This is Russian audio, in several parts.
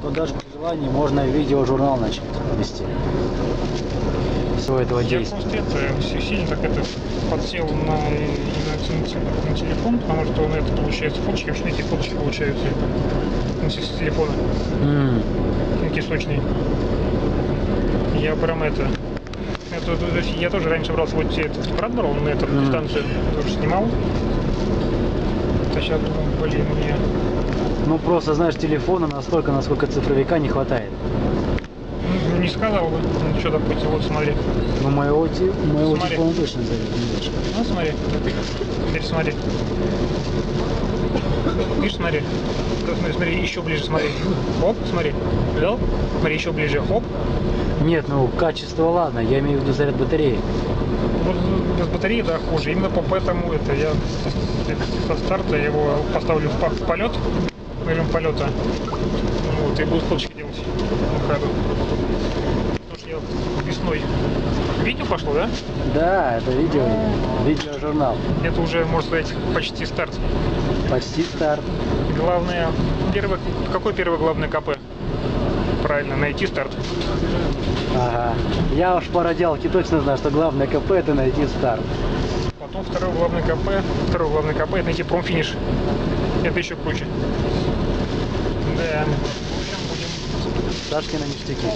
даже при желании можно видеожурнал начать вести. Всего этого действия. Я просто это сильно так это подсел на телефон, потому что он это получается фоточки, вообще эти фоточки получаются с телефона. Такие сочные. Я прям это я тоже раньше брал свой этот брат брал на эту дистанцию, тоже снимал. А сейчас думаю, блин, мне. Ну просто знаешь, телефона настолько, насколько цифровика не хватает. Не сказал бы. Ну, что, допустим, вот смотри. Ну моего телефона точно зайдет. Ну смотри. Теперь смотри. Видишь, смотри. Смотри, еще ближе смотри. Хоп, смотри. Видел? Смотри, еще ближе. Хоп. Нет, ну качество ладно, я имею в виду заряд батареи. Вот без батареи, да, хуже. Именно поэтому это я со старта его поставлю в полет, режим полета. Вот, и буду фоточки делать на ходу. Потому что я весной. Видео пошло, да? Да, это видеожурнал. Это уже, можно сказать, почти старт. Почти старт. Главное, какой первый главный КП? Правильно, найти старт. Ага. Я уж по радиалке точно знаю, что главное КП это найти старт. Потом второй главный КП это найти промфиниш. Это еще круче. Да. Сашкины ништяки.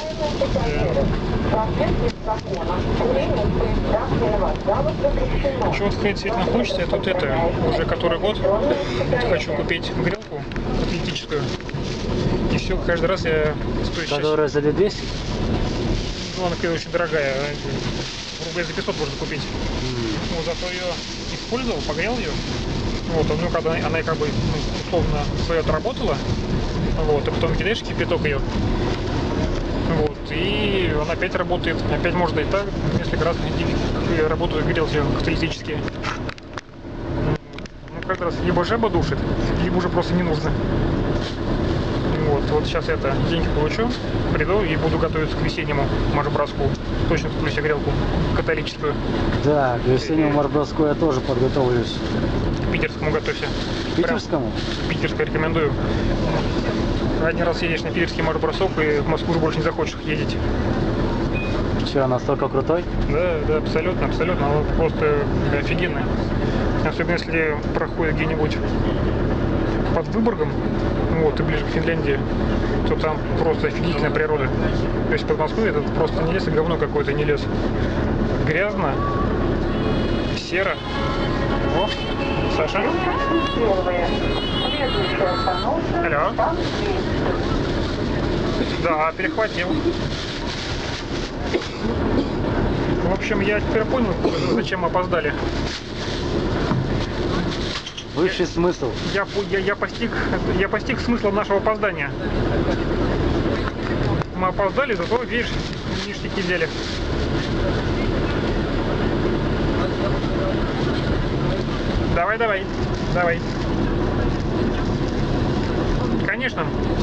Чего сказать действительно хочется, это вот это, уже который год хочу купить грелку атлетическую. И все, каждый раз я стою. Которая за 200? Ну, она очень дорогая, рублей за 500 можно купить. Ну, зато ее использовал, погрел ее. Вот, ну, когда она как бы условно свое отработала, вот, и потом кидаешь кипяток ее. Вот, и он опять работает, опять можно и так, несколько раз работают грелки каталитические. Ну, каждый раз либо жаба душит, либо уже просто не нужно. Вот сейчас это деньги получу, приду и буду готовиться к весеннему марш-броску. Точно куплю себе грелку католическую. Да, к весеннему марш-броску я тоже подготовлюсь. К питерскому готовься. К питерскому? Прям, питерское рекомендую. Один раз едешь на питерский марш-бросок и в Москву уже больше не захочешь ездить. Че, настолько крутой? Да, абсолютно. Она просто офигенная. Особенно если проходит где-нибудь под Выборгом, вот, и ближе к Финляндии, то там просто офигительная природа. То есть под Москвой это просто не лес, а говно какое-то, не лес. Грязно, серо. О, Саша? Алло? Да, перехватил. В общем, я теперь понял, зачем мы опоздали. Высший смысл. Я постиг смысла нашего опоздания. Мы опоздали, зато, видишь, ништяки взяли. Давай. Конечно.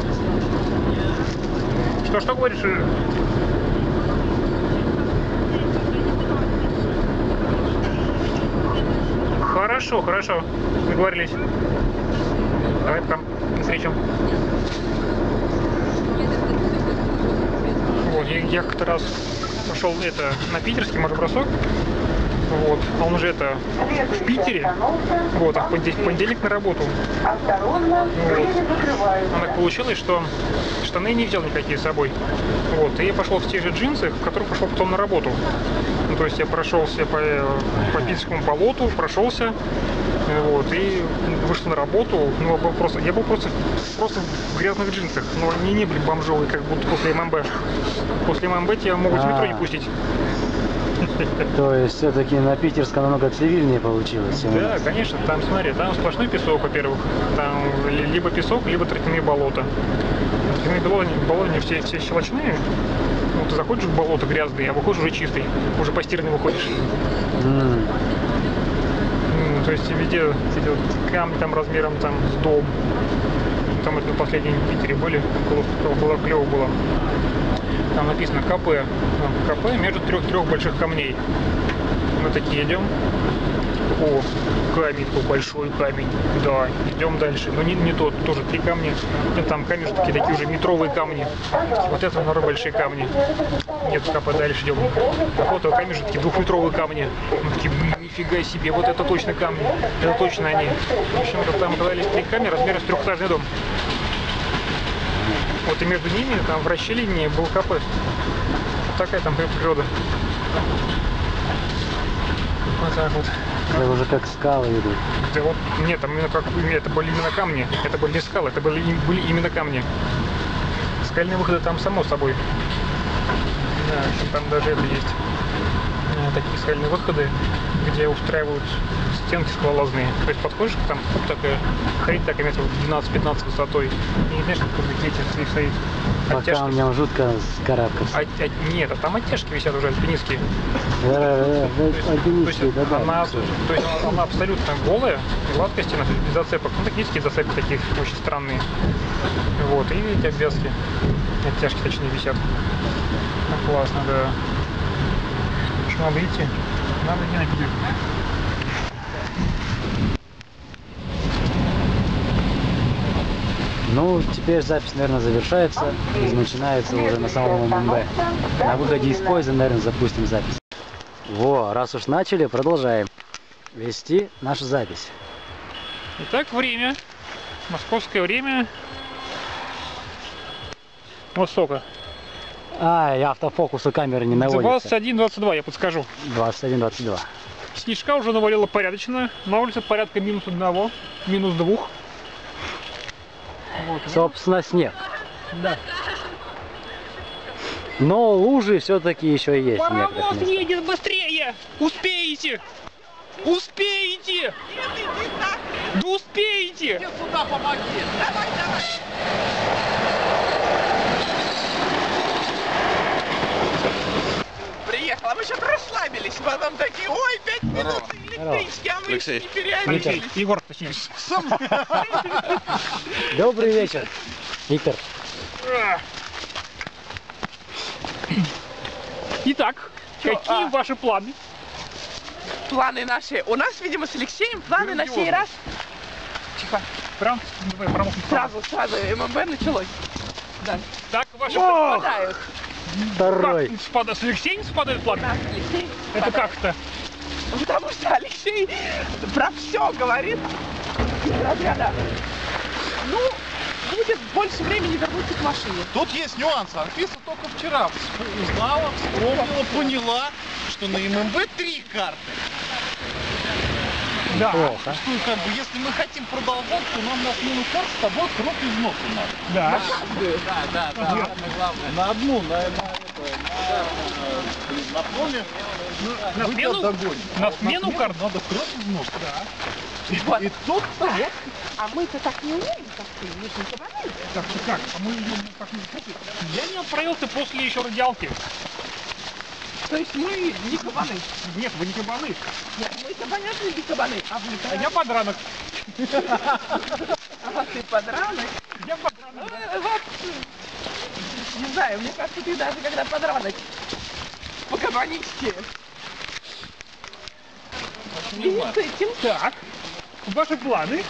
Что говоришь? Хорошо. Договорились. Давай пока. До встречи. Вот, я как-то раз пошел на питерский марш-бросок. Вот, а он уже это в Питере. Вот, а в понедельник на работу. Вот. А так получилось, что штаны не взял никакие с собой. Вот, и я пошел в те же джинсы, в которых пошел потом на работу. Ну, то есть я прошелся по Питерскому болоту, вот, и вышел на работу. Ну, я был просто в грязных джинсах. Но они не были бомжовые, как будто после ММБ. После ММБ тебя могут в метро не пустить. То есть все-таки на питерском намного цивильнее получилось. Да, конечно, там, смотри, там сплошной песок, во-первых. Там либо песок, либо травяные болота. Травяные болота все щелочные. Ну, ты заходишь в болото грязный, а выходишь уже чистый. Уже постиранный выходишь. То есть везде эти камни там размером там с дом. Там это последние в Питере были, было клево было. Там написано КП между трех больших камней. Мы такие идем, О, камень, такой большой камень. Да, идем дальше. Но не тот, тоже 3 камня. Нет, там камешки такие уже метровые камни. Вот это, наверное, большие камни. Нет, пока подальше идем. А вот камешки такие 2-метровые камни. Мы такие, блин, нифига себе, вот это точно камни. Это точно они. В общем, там оказались 3 камня размером с 3-этажный дом. Вот и между ними, там в расщелине был кафе. Вот такая там природа. Вот так вот. Это уже как скалы идут. Да вот, нет, там именно как, это были именно камни. Это были не скалы, это были именно камни. Скальные выходы там само собой. Да, в общем, там даже это есть. Такие скальные выходы, где устраивают стенки скалолазные. То есть подходишь, там такая хрень такая метров 12-15 высотой. И знаешь, как дети стоит. Пока мне жутко скарабкаться. Нет, а там оттяжки висят уже альпинистские. Альпинистские, да, то есть она абсолютно голая, гладкая стена, без зацепок. Ну, такие зацепки таких очень странные. Вот, и эти обвязки, оттяжки точнее висят. Ну, классно, да. Что, надо идти? Надо идти на пилю. Ну, теперь запись, наверное, завершается и начинается уже на самом ММБ. На выходе из поезда, наверное, запустим запись. Во, раз уж начали, продолжаем вести нашу запись. Итак, время. Московское время. Вот сколько? Ай, автофокус у камеры не наводится. 21-22, я подскажу. 21-22. Снежка уже навалило порядочно. На улице порядка -1, -2. Вот. Собственно, снег. Да. Но лужи все-таки еще есть. Паровоз едет быстрее! Успеете! Успеете! Да успеете! Иди сюда, помоги! Давай, давай! Приехала, мы сейчас расслабились, потом такие, ой, 5 минут электрички, а мы еще не переоделись. Егор, точнее. Добрый вечер, Виктор. Итак, какие ваши планы? Планы наши. У нас, видимо, с Алексеем планы на сей раз. Тихо. Прям промокнуть. Сразу ММБ началось. Да. Так, ваши Попадают. Второй. Как с Алексеем спадают планы? Да, Алексей Это попадает. как-то? Потому что Алексей про все говорит из разряда. Ну, будет больше времени вернуться к машине. Тут есть нюансы. Анфиса только вчера узнала, вспомнила, поняла, что на ММБ 3 карты. Да. Плохо. Что как бы, если мы хотим продолжать, то нам на смену карт с тобой кровь из носа надо. Да. Да. На одну, на поле. На смену карт. Надо кровь из носа. Да. И тут-то вот. А мы-то так не умеем, как ты, мы же не кабаны. Так что как? А мы как не слушай, я не отправился после еще радиалки. То есть мы не кабаны. Нет, вы не кабаны. Нет, мы-то понятно не кабаны, а вы-то... А я подранок. А ты подранок. Я подранок. Вот, не знаю, мне кажется, ты даже когда подранок по-кабанистски. И с этим... Так, ваши планы?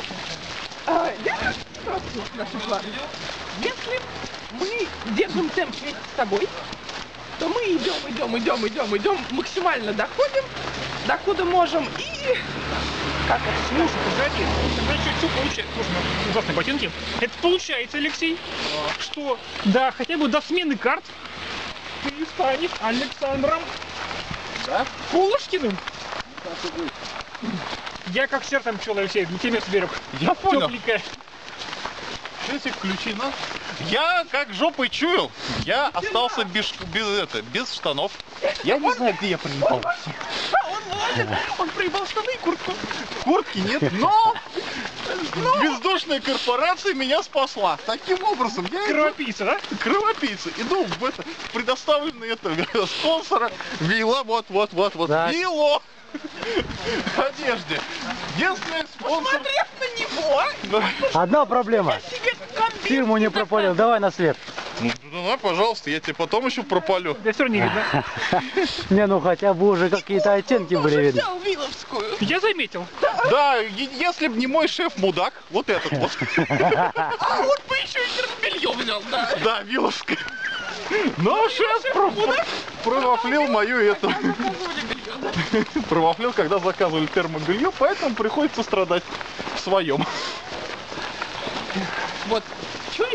Наши планы. Если мы держим темп вместе с тобой, то мы идем, максимально доходим, докуда можем, и... Как это? Слушай, погоди, тогда что получается? Слушай, ну, ужасные ботинки. Это получается, Алексей, что, да, хотя бы до смены карт ты станешь Александром Полушкиным. Я как сердцем пчел, Алексей, для тебя сберег. Я понял. Тепленькая. Эти ключи, ну. Я как жопой чуял, я остался без штанов. Я не знаю, где я приебал. Он проебал штаны и куртку. Куртки нет, но бездушная корпорация меня спасла. Таким образом, я Кровопийца, да? кровопийца. Иду в это предоставленное спонсора Вилла, вот. Так. Вилло. Одежде. Единственный спонсор. Посмотрев на него, Одна проблема. себе комбин Фирму не пропалил. Давай на свет. Ну, давай, пожалуйста, я тебе потом еще пропалю. Да все равно не видно. Не, ну хотя бы уже какие-то оттенки были Уже видны. взял Виловскую. Я заметил. Да, если б не мой шеф мудак, вот этот вот. А вот бы еще и термобелье взял, да. Да, Виловская. Но шеф провафлил мою эту. Заказывали белье, да. Провафлил, когда заказывали термобелье, поэтому приходится страдать в своем. Вот, чуешь?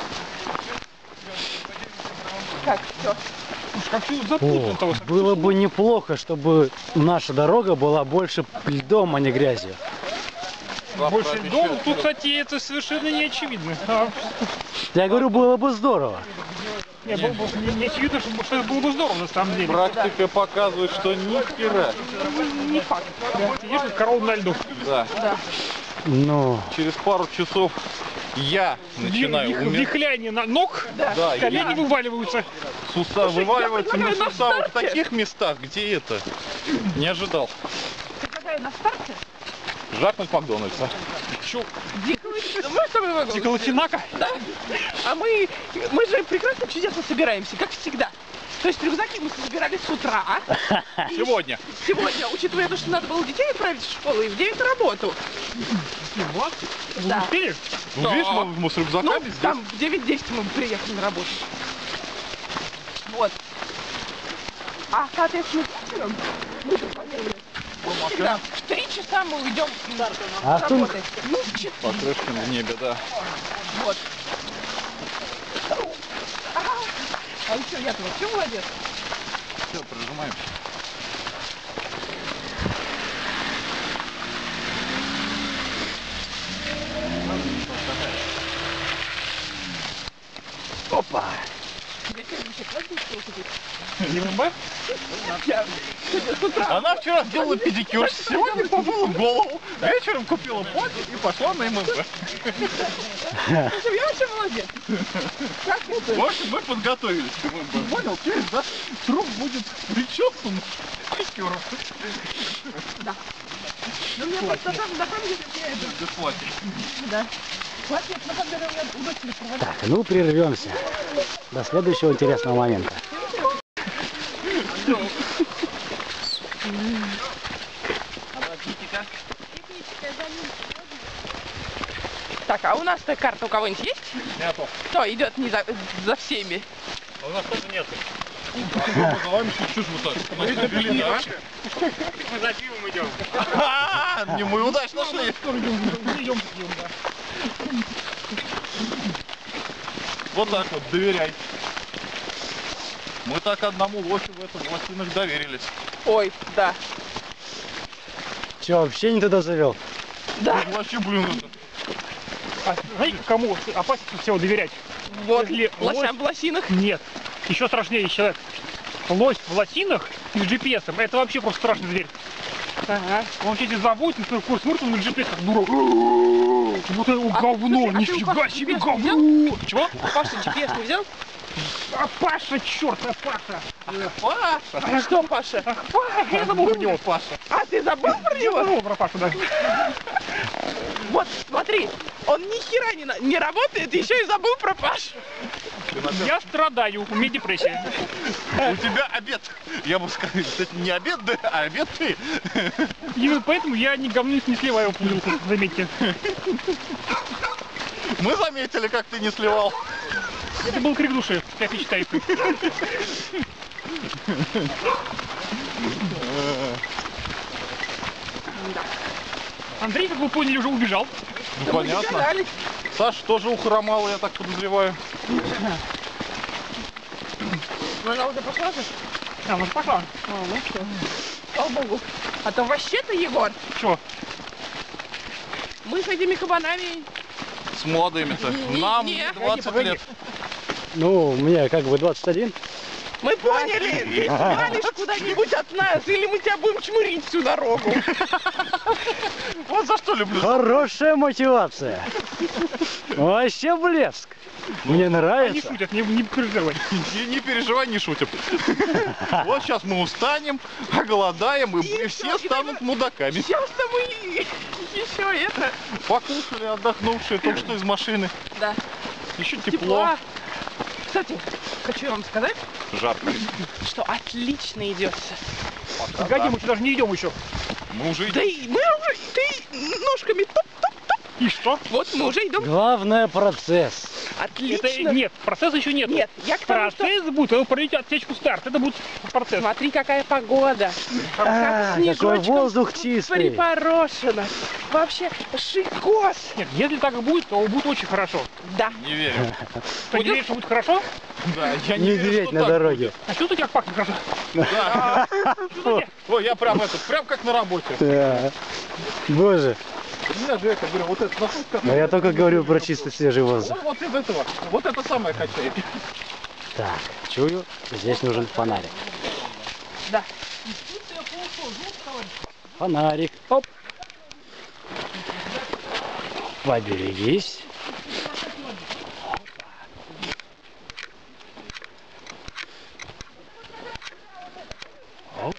Как, все? Уж как все О, запутано того. было бы неплохо, чтобы наша дорога была больше льдом, а не грязью. Больше льдом. Тут, кстати, это совершенно не очевидно. Я говорю, было бы здорово. Не очевидно, что это было бы здорово на самом деле. Практика показывает, что ни хера. Не факт. Сидишь как корова на льду. Да. Ну, Через пару часов я начинаю уметь. Вихляние на ног, Да, колени вываливаются. Сустав вываливается на предлагаю на суставах в старте. таких местах, где это не ожидал. Предлагаю на старте. Жахнуть Макдональдса. Чё, Мы с тобой могу. Тиколотинака? Да. А мы же прекрасно, чудесно собираемся, как всегда. То есть рюкзаки мы собирали с утра. И Сегодня. Сегодня, учитывая то, что надо было детей отправить в школу и в 9 на работу. Вы Да. успели? Ну, видишь, мы с Ну, рюкзаками здесь. там в 9:10 мы приехали на работу. Вот. А, соответственно, вечером мы же планировали. Всегда в 3 часа мы уйдем А с тут- работы. Ну, в 4. Покрышкин в небе, да. Вот. А еще я-то вообще молодец. Все, прижимаем. опа. Я сегодня еще платье успела купить. ЕМБ? Я сегодня с утра. Она вчера сделала педикюр, сегодня помыла голову, вечером купила платье и пошла на ММП. Я вообще молодец. Как это? В общем, мы подготовились к ММП. Понял, теперь, да? Труп будет причесан педикюром. Ну, мне просто на самом деле я это... Без платья. Да. Платье, на самом деле, у меня у дочери проводила. Так, ну прервемся до следующего интересного момента. Так, а у нас-то карта у кого-нибудь есть? Нету. Кто идет не за всеми? А у нас тоже нету. Мы за вами чуть-чуть вот так. Мы забили, да? Мы за пивом идем. Не мы удачно шли. Идем, да. Вот так вот, доверяй. Мы так одному лосю в этом лосинах доверились. Ой, да. Че, вообще не туда завел? Да, Вообще, блин, это... А знаете, кому опаснее всего доверять? вот, Если лосям в лосинах. Нет. Еще страшнее человек. Лось в лосинах и с GPS. Это вообще просто страшный зверь. Ага. Он вообще если заводит на свой курс смотрит, он на GPS как дурак. Вот это говно, слушай, а ты у нифига Паши себе GPS говно. Чего? Паша GPS не взял? А Паша, черт, а Паша. Паша! Что, Паша? Ах, Паша. Я забыл про него. Паша. А, ты забыл про Я него? забыл про Пашу, да. Вот, смотри, он ни хера не работает, еще и забыл про Пашу. Я страдаю, у меня депрессия. У тебя обед. Я бы сказал, кстати, не обед, да, а обед ты. Именно поэтому я ни говно не сливаю в бутылку, заметьте. Мы заметили, как ты не сливал. Это был крик души, как я считаю. Андрей, как вы поняли, уже убежал. Ну, понятно. Саша тоже ухромала, я так подозреваю. Ну, она уже пошла же? А, ну пошла. А, ну все. Слава богу. А то вообще-то, Егор, Чего? мы с этими кабанами... С молодыми-то. Не- Нам не. 20 лет. Ну, мне как бы 21. Мы поняли, ты свалишь куда-нибудь от нас, или мы тебя будем чмырить всю дорогу. Вот за что люблю. Хорошая мотивация. Вообще блеск. Мне Они нравится. шутят, не переживай. Не переживай, не шутим. Вот сейчас мы устанем, оголодаем, и все станут мудаками. Сейчас-то мы еще это... Покушали, отдохнувшие, только что из машины. Да. Еще тепло. Тепла. Кстати, хочу вам сказать, Жарко. что отлично идется. Погоди, мы сюда даже не идем еще. Мы уже Да идем. и мы уже, ты ножками топ-топ-топ. И что? Вот мы уже идем. Главное процесс. Отлично. Это нет, процесса еще нет. Нет, я к тому, что... Процесс будет, вы пройдете отсечку старт. Это будет процесс. Смотри, какая погода. Как Какой снежочком воздух чистый. припорошено. Вообще шикос. Нет, если так и будет, то будет очень хорошо. Да. Не верю. Ты не веришь, что будет хорошо? Да, я не верю, Медведь что на так дороге. А что у тебя пахнет хорошо? Да. Ой, я прям как на работе. Да. Боже. У меня же это, говорю, вот это находка. Но я только говорю про чистый свежий воздух. Вот из этого. Вот это самое качает. Так, чую, здесь нужен фонарик. Да. Фонарик. Оп. Поберегись. Оп.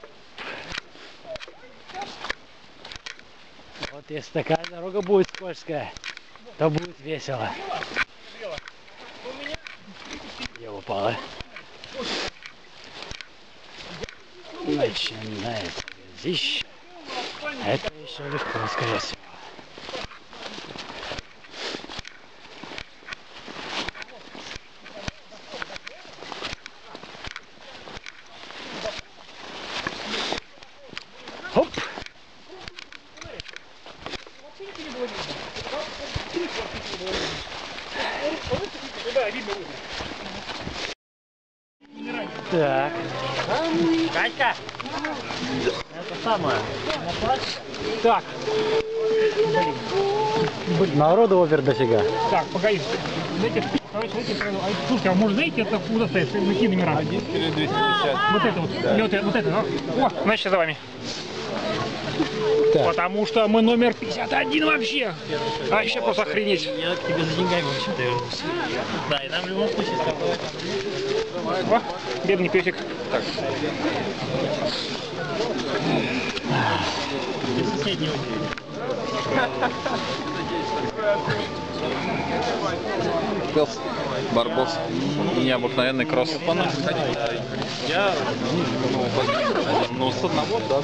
Вот если такая дорога будет скользкая, то будет весело. Я упала. Начинается грязище. Это еще легко, скорее всего. Хоп! Так. Катька! Это самое. Так, Народу опер дофига. так, погоди. Знаете, короче, слушайте, а может знаете, это куда стоит? Какие номера? 1-250. Вот это вот. Или вот это. О, значит, за вами. Так. Потому что мы номер 51 вообще. А еще просто охренеть. Я к тебе за деньгами вообще-то вернусь. Да, и нам в любом случае с тобой. О, бедный песик. Соседний Пес, барбос, необыкновенный кросс. Я... Ну, с одного, да.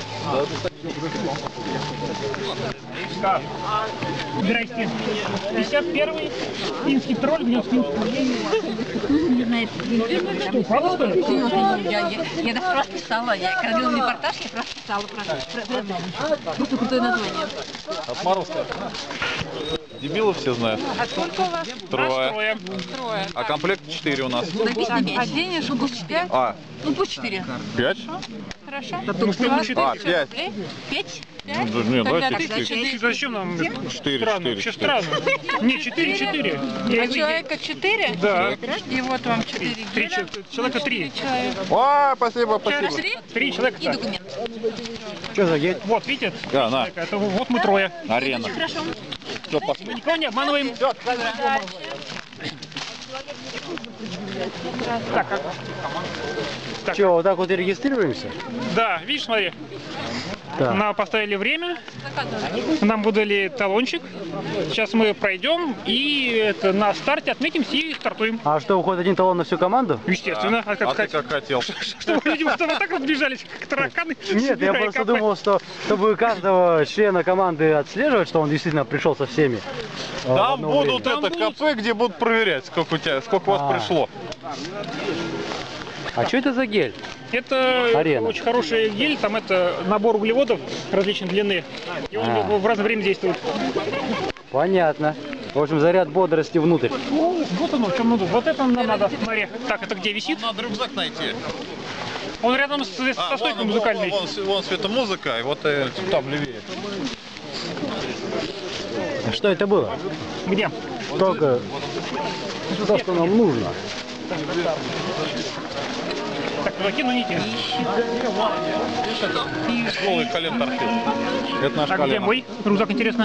Здрасте. 51-й финский тролль гнет Не знает. Что, правда что ли? Я даже просто писала, я когда делала репортаж, я просто писала про это. Крутое название. Отморозка. Дебилов все знают. А сколько у вас? Трое. Трое. А комплект 4 у нас. Написано 5. А денежку пусть 4. А, Ну пусть 4. 5? Хорошо. Ну, что мы А, 5. 5? Не, давайте тогда 4. Зачем нам? 4, Странно, 4, вообще 4. странно. Не, 4. А человека 4? Да. И вот вам 4 Три геля. человека 3. О, спасибо, спасибо. 3 3 человека. и документ. Что за гель? Вот, видите? Да, на. Это вот мы трое. Арена. Хорошо. Все, пошли. Мы никого не обманываем. Так, так, Че, вот так вот и регистрируемся? да, видишь, смотри. Да. Нам поставили время, нам выдали талончик. Сейчас мы пройдем и это, на старте отметимся и стартуем. А что, уходит один талон на всю команду? Естественно. А как А ты сказать? как хотел? Чтобы люди вот так разбежались, как тараканы. Нет, я собирая просто КП. думал, что чтобы каждого члена команды отслеживать, что он действительно пришел со всеми. в Там одно будут время. это КП, где будут проверять, сколько у вас пришло. А что это за гель? Это Арена. очень хороший гель, там это набор углеводов различной длины. И он в разное время действует. Понятно. В общем, заряд бодрости внутрь. Вот оно, в чем надо. Вот это нам надо. Смотри. Так, это где висит? Надо рюкзак найти. Он рядом со стойкой музыкальной. Вон светомузыка, и вот там левее. Что это было? Где? Только то, что нам нужно. Так, закину нити. Новый коллектор. Это наш А где коллега. мой рюкзак, интересно?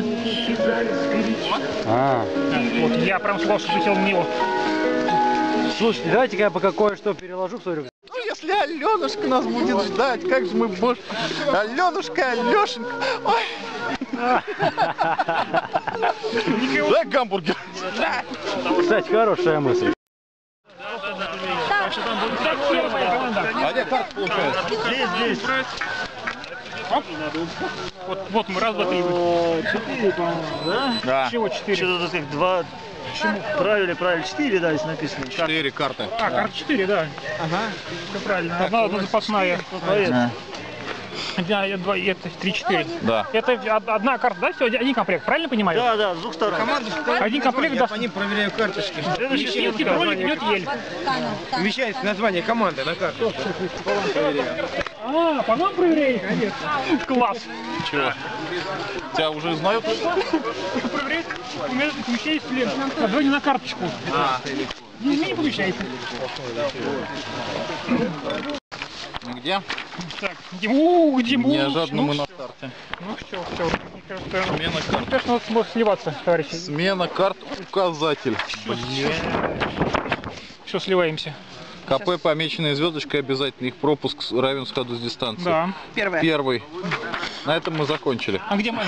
А. Вот, я прям сказал, что хотел на него. Слушайте, давайте-ка я пока кое-что переложу в свой рюкзак. Ну, если Аленушка нас будет ждать, как же мы будем... Аленушка, Алешенька, ой. Дай гамбургер. Кстати, хорошая мысль. Так что там будет Так, первая моя команда. А где карта получается? здесь. Оп. Вот мы, раз, два, три. 4, по-моему, да? Да. Чего 4? Что-то тут их 2. Правильно, 4, да, здесь написано. 4 карты. А, карта 4, да. Ага. Все правильно. Одна запасная. Это 3-4. Да. Это одна карта, да? Все, один комплект, правильно понимаю? Да, с двух сторон. Один комплект, да. По ним проверяю карточки. Следующий ролик идет ель. Вмещается название команды на карту. А, по нам проверяй? Конечно. Класс. Чего? Тебя уже знают? Проверяй. У меня тут помещается ли название на карточку. Не помещается. Где? Так, где Неожиданно мы на старте. Ну все. Мне кажется, Смена карт. надо сможет сливаться, товарищи. Смена карт указатель. Все, сливаемся. КП, помеченные звездочкой, обязательно их пропуск равен сходу с дистанции. Да. Первый. На этом мы закончили. А где мы?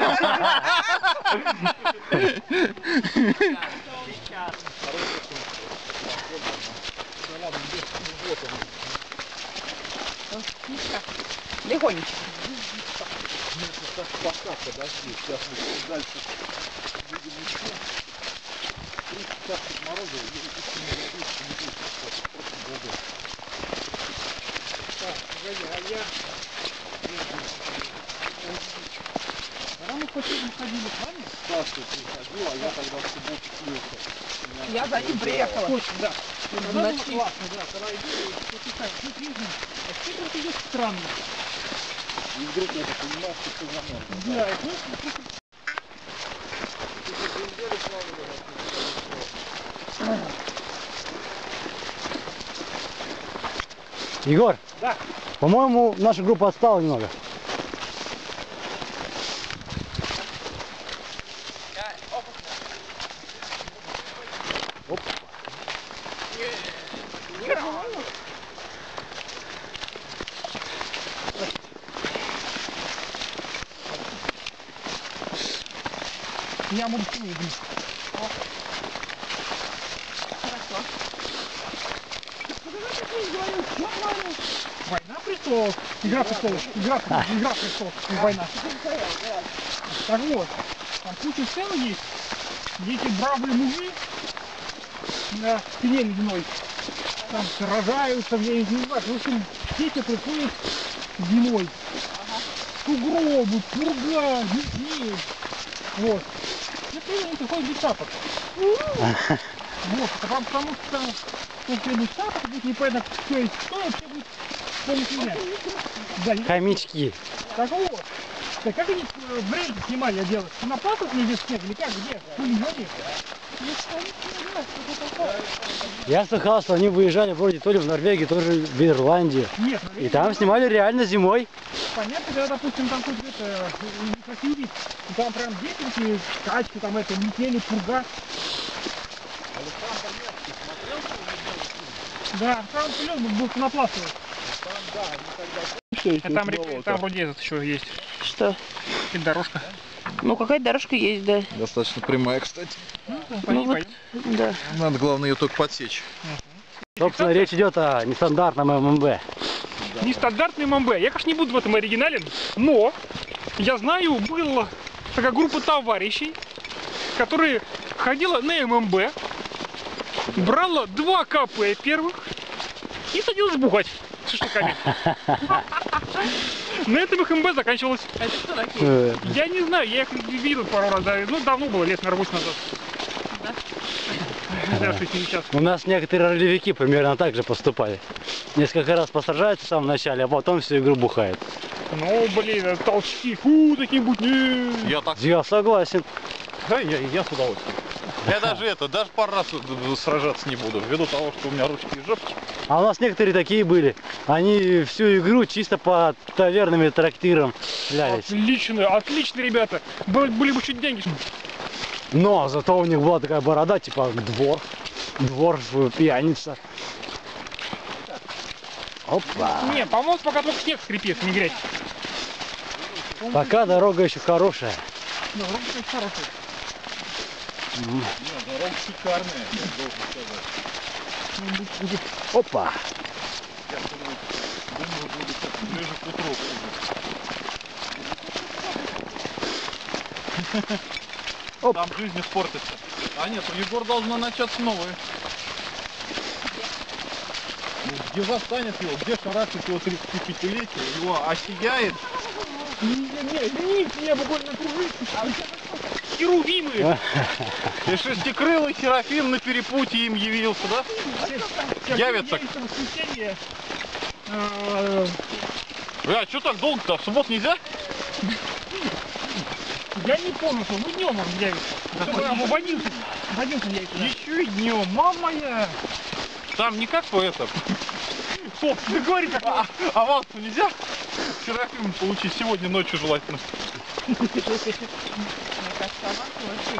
Легонечко. Я за ним приехала. Да. В ночи. Странно. Да, Егор, Да. по-моему, наша группа отстала немного. Я буду сильнее. Война престолов. Игра престолов. Игра престолов. Война. Так вот. Там куча сцен есть. Где эти бравые мужи на спине ледяной там сражаются, я не знаю. В общем, дети приходят зимой. Сугробы, пурга, метель. Вот. Это они приходят без шапок. Вот, потому что если без шапок, будет непонятно, кто есть кто, вообще будет полностью меня. Да, Хомячки. так вот. Так как они время снимали, я делаю? На паспорт не без снега, или как, где? Ну, не знаю. Я слыхал, что они выезжали вроде то ли в Норвегию, то ли в Ирландию. Нет, И там снимали реально зимой. понятно, когда, допустим, там хоть это, некрасивый вид, и там прям дети, качки, там это, метели, пурга. Да, там полет был пенопластовый. Там вроде этот еще есть. Что? И дорожка. Ну, какая-то дорожка есть, да. Достаточно прямая, кстати. Ну, вот, да. Надо, главное, ее только подсечь. Собственно, речь идет о нестандартном ММБ. Нестандартный ММБ. Я, конечно, не буду в этом оригинален, но я знаю, была такая группа товарищей, которые ходила на ММБ, брала 2 КП первых и садилась бухать с шашлыками. На этом их МБ заканчивалось. Это что такие? Я не знаю, я их видел пару раз, да, ну давно было, лет на 8 назад. Да? Не знаю, что с ними сейчас. У нас некоторые ролевики примерно так же поступали. Несколько раз посражаются в самом начале, а потом всю игру бухают. Ну, блин, толчки, фу, такие-нибудь, не. Я так... Я согласен. Да, я с удовольствием. Я даже пару раз сражаться не буду, ввиду того, что у меня ручки и жопки. А у нас некоторые такие были. Они всю игру чисто по таверным и трактирам шлялись. Отлично, ребята. Были бы чуть деньги. Но зато у них была такая борода, типа двор пьяница. Опа. Не, по-моему, пока только снег скрипит, не грязь. Пока дорога еще хорошая. Да, вроде как хороший. Дорога шикарная, я должен сказать. Опа! Я думаю, будет ближе к утру. Оп. Там жизнь испортится. А нет, у Егора должно начаться новое. Ну, где застанет его, где шарашит его 35-летие, его осияет. Не, буквально кружить. Херувимы. И шестикрылый Серафим на перепутье им явился, да? Явится. Воскресенье. А что так долго-то? В субботу нельзя? Я не помню, что мы днем он явится. В 11 явится. Еще и днем, мама моя. Там никак по это. Стоп, ты говори как. Авансу нельзя? Серафим получить сегодня ночью желательно. Мне кажется, аванс вообще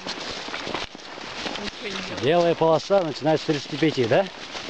ничего не делает. Белая полоса начинается с 35, да?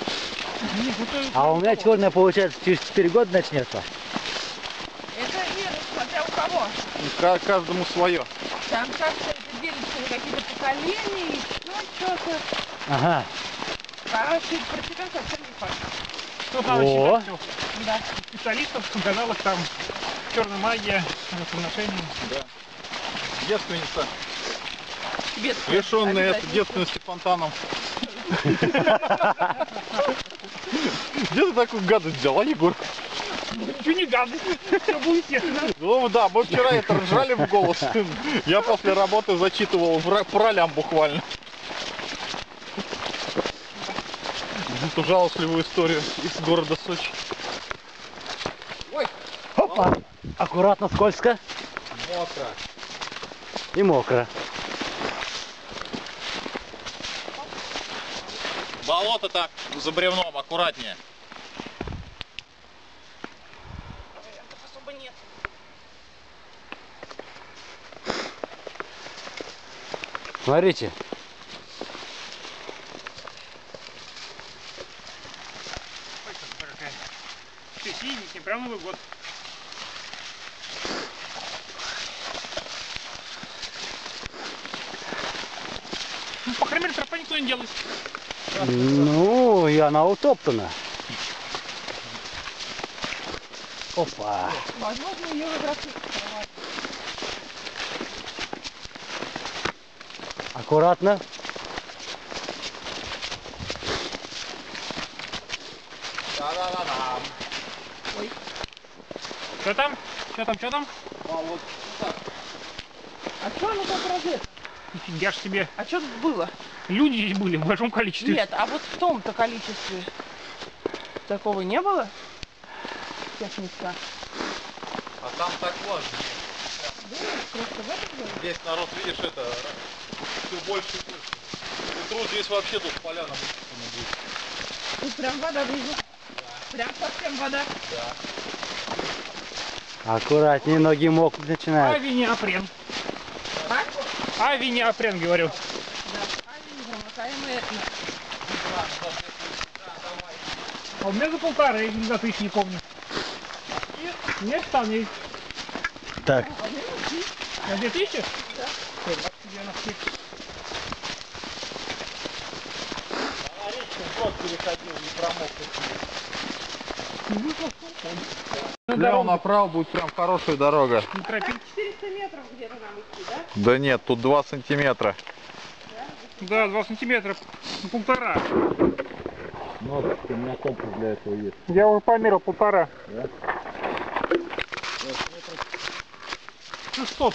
А у меня черная, получается, через 4 года начнется. Это нет, смотря у кого. Каждому свое. Там как-то это делится на какие-то поколения, еще что-то. Ага. Короче, про тебя совсем не факт. Тут надо О. считать всё. Да. Специалистов, каналах там черная магия, отношения. Девственница, Тебе лишенная этой девственности фонтаном. Где ты такую гадость взял, а, Егор? Ничего не гадость, все будет естественно. Ну да, мы вчера это ржали в голос. Я после работы зачитывал по ролям буквально. Эту жалостливую историю из города Сочи. Опа! Аккуратно, скользко Мокро. и мокро. Болото так за бревном, аккуратнее. особо нет. Смотрите. Все синенькие, прям Новый год. Ну, по крайней мере, тропа никто не делает. Ну, и она утоптана. Опа. Возможно, ее как раз и Аккуратно. Что там? Что там? Что там? А что оно так разве? Нифига ж себе. А что тут было? Люди здесь были в большом количестве. Нет, а вот в том-то количестве такого не было? Тех местах. А там так важно. Просто в этом было? Здесь народ, видишь, это все больше и больше. К утру здесь вообще тут поляна высыпана будет. Тут прям вода внизу. Прям совсем вода. Аккуратнее, ноги мокнуть начинают. Авинеопрен. А? Авинеопрен, говорю. Да. Непромокаемые. А у меня за 1,5, я за 1000 не помню. Нет, там есть. Так, На 2000? Да. Прямо направо будет прям хорошая дорога. На тропе. 400 метров где-то нам идти, да? Да нет, тут 2 сантиметра. Да, 2 сантиметра. 1,5. Ну, у меня компас для этого есть. Я уже померил 1,5. Ну стоп.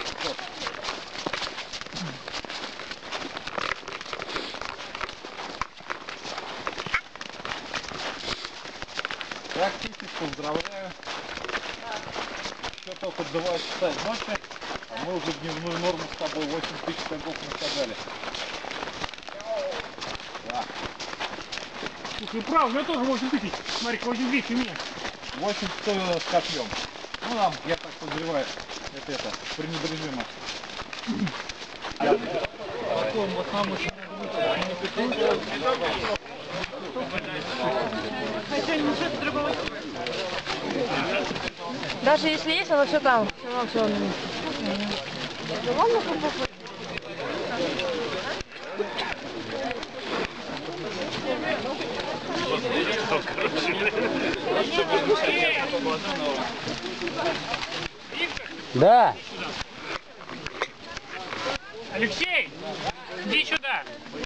Практически поздравляю. Еще только 2 часа ночи, а мы уже дневную норму с тобой 8000 шагов насажали. Да. Слушай, правда, у меня тоже 8000. Смотри, 8200 у меня. 80 с копьем. Ну нам, я так подозреваю, это пренебрежимо. Даже если есть, оно все там. Все равно все. Да. Алексей, иди сюда.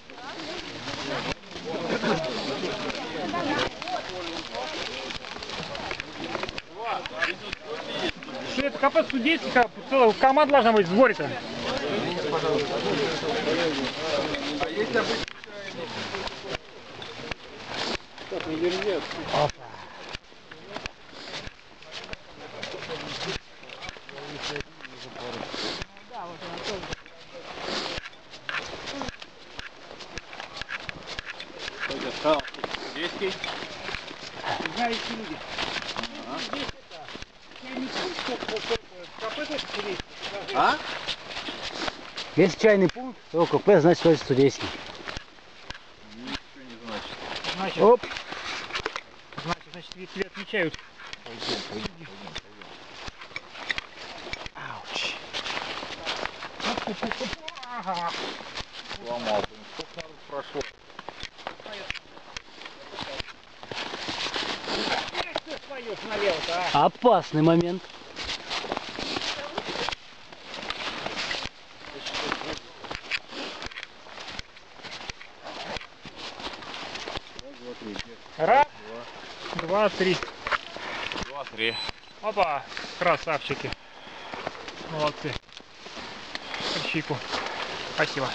Что это капец судейский, целая команда должна быть в сборе-то. А? Если чайный пункт, то КП значит что это судейский. Ничего не значит. Значит, Оп. значит, тебе отмечают. Ага. Сломал. Сколько народ прошло? Налево-то, а? Опасный момент. Раз, два, три. 2-3. Опа, красавчики. Молодцы. Чайку. Спасибо.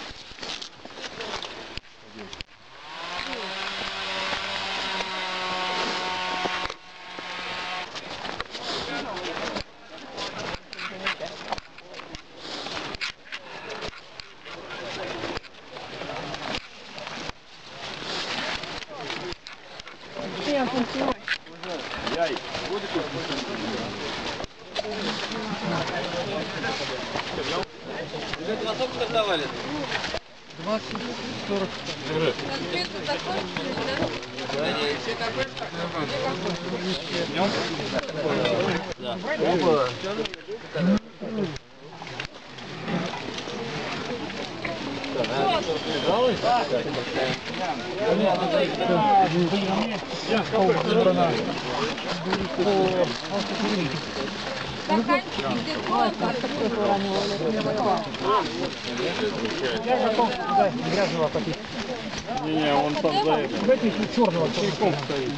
Не, он там за это. Дайте еще черного целиком стоит.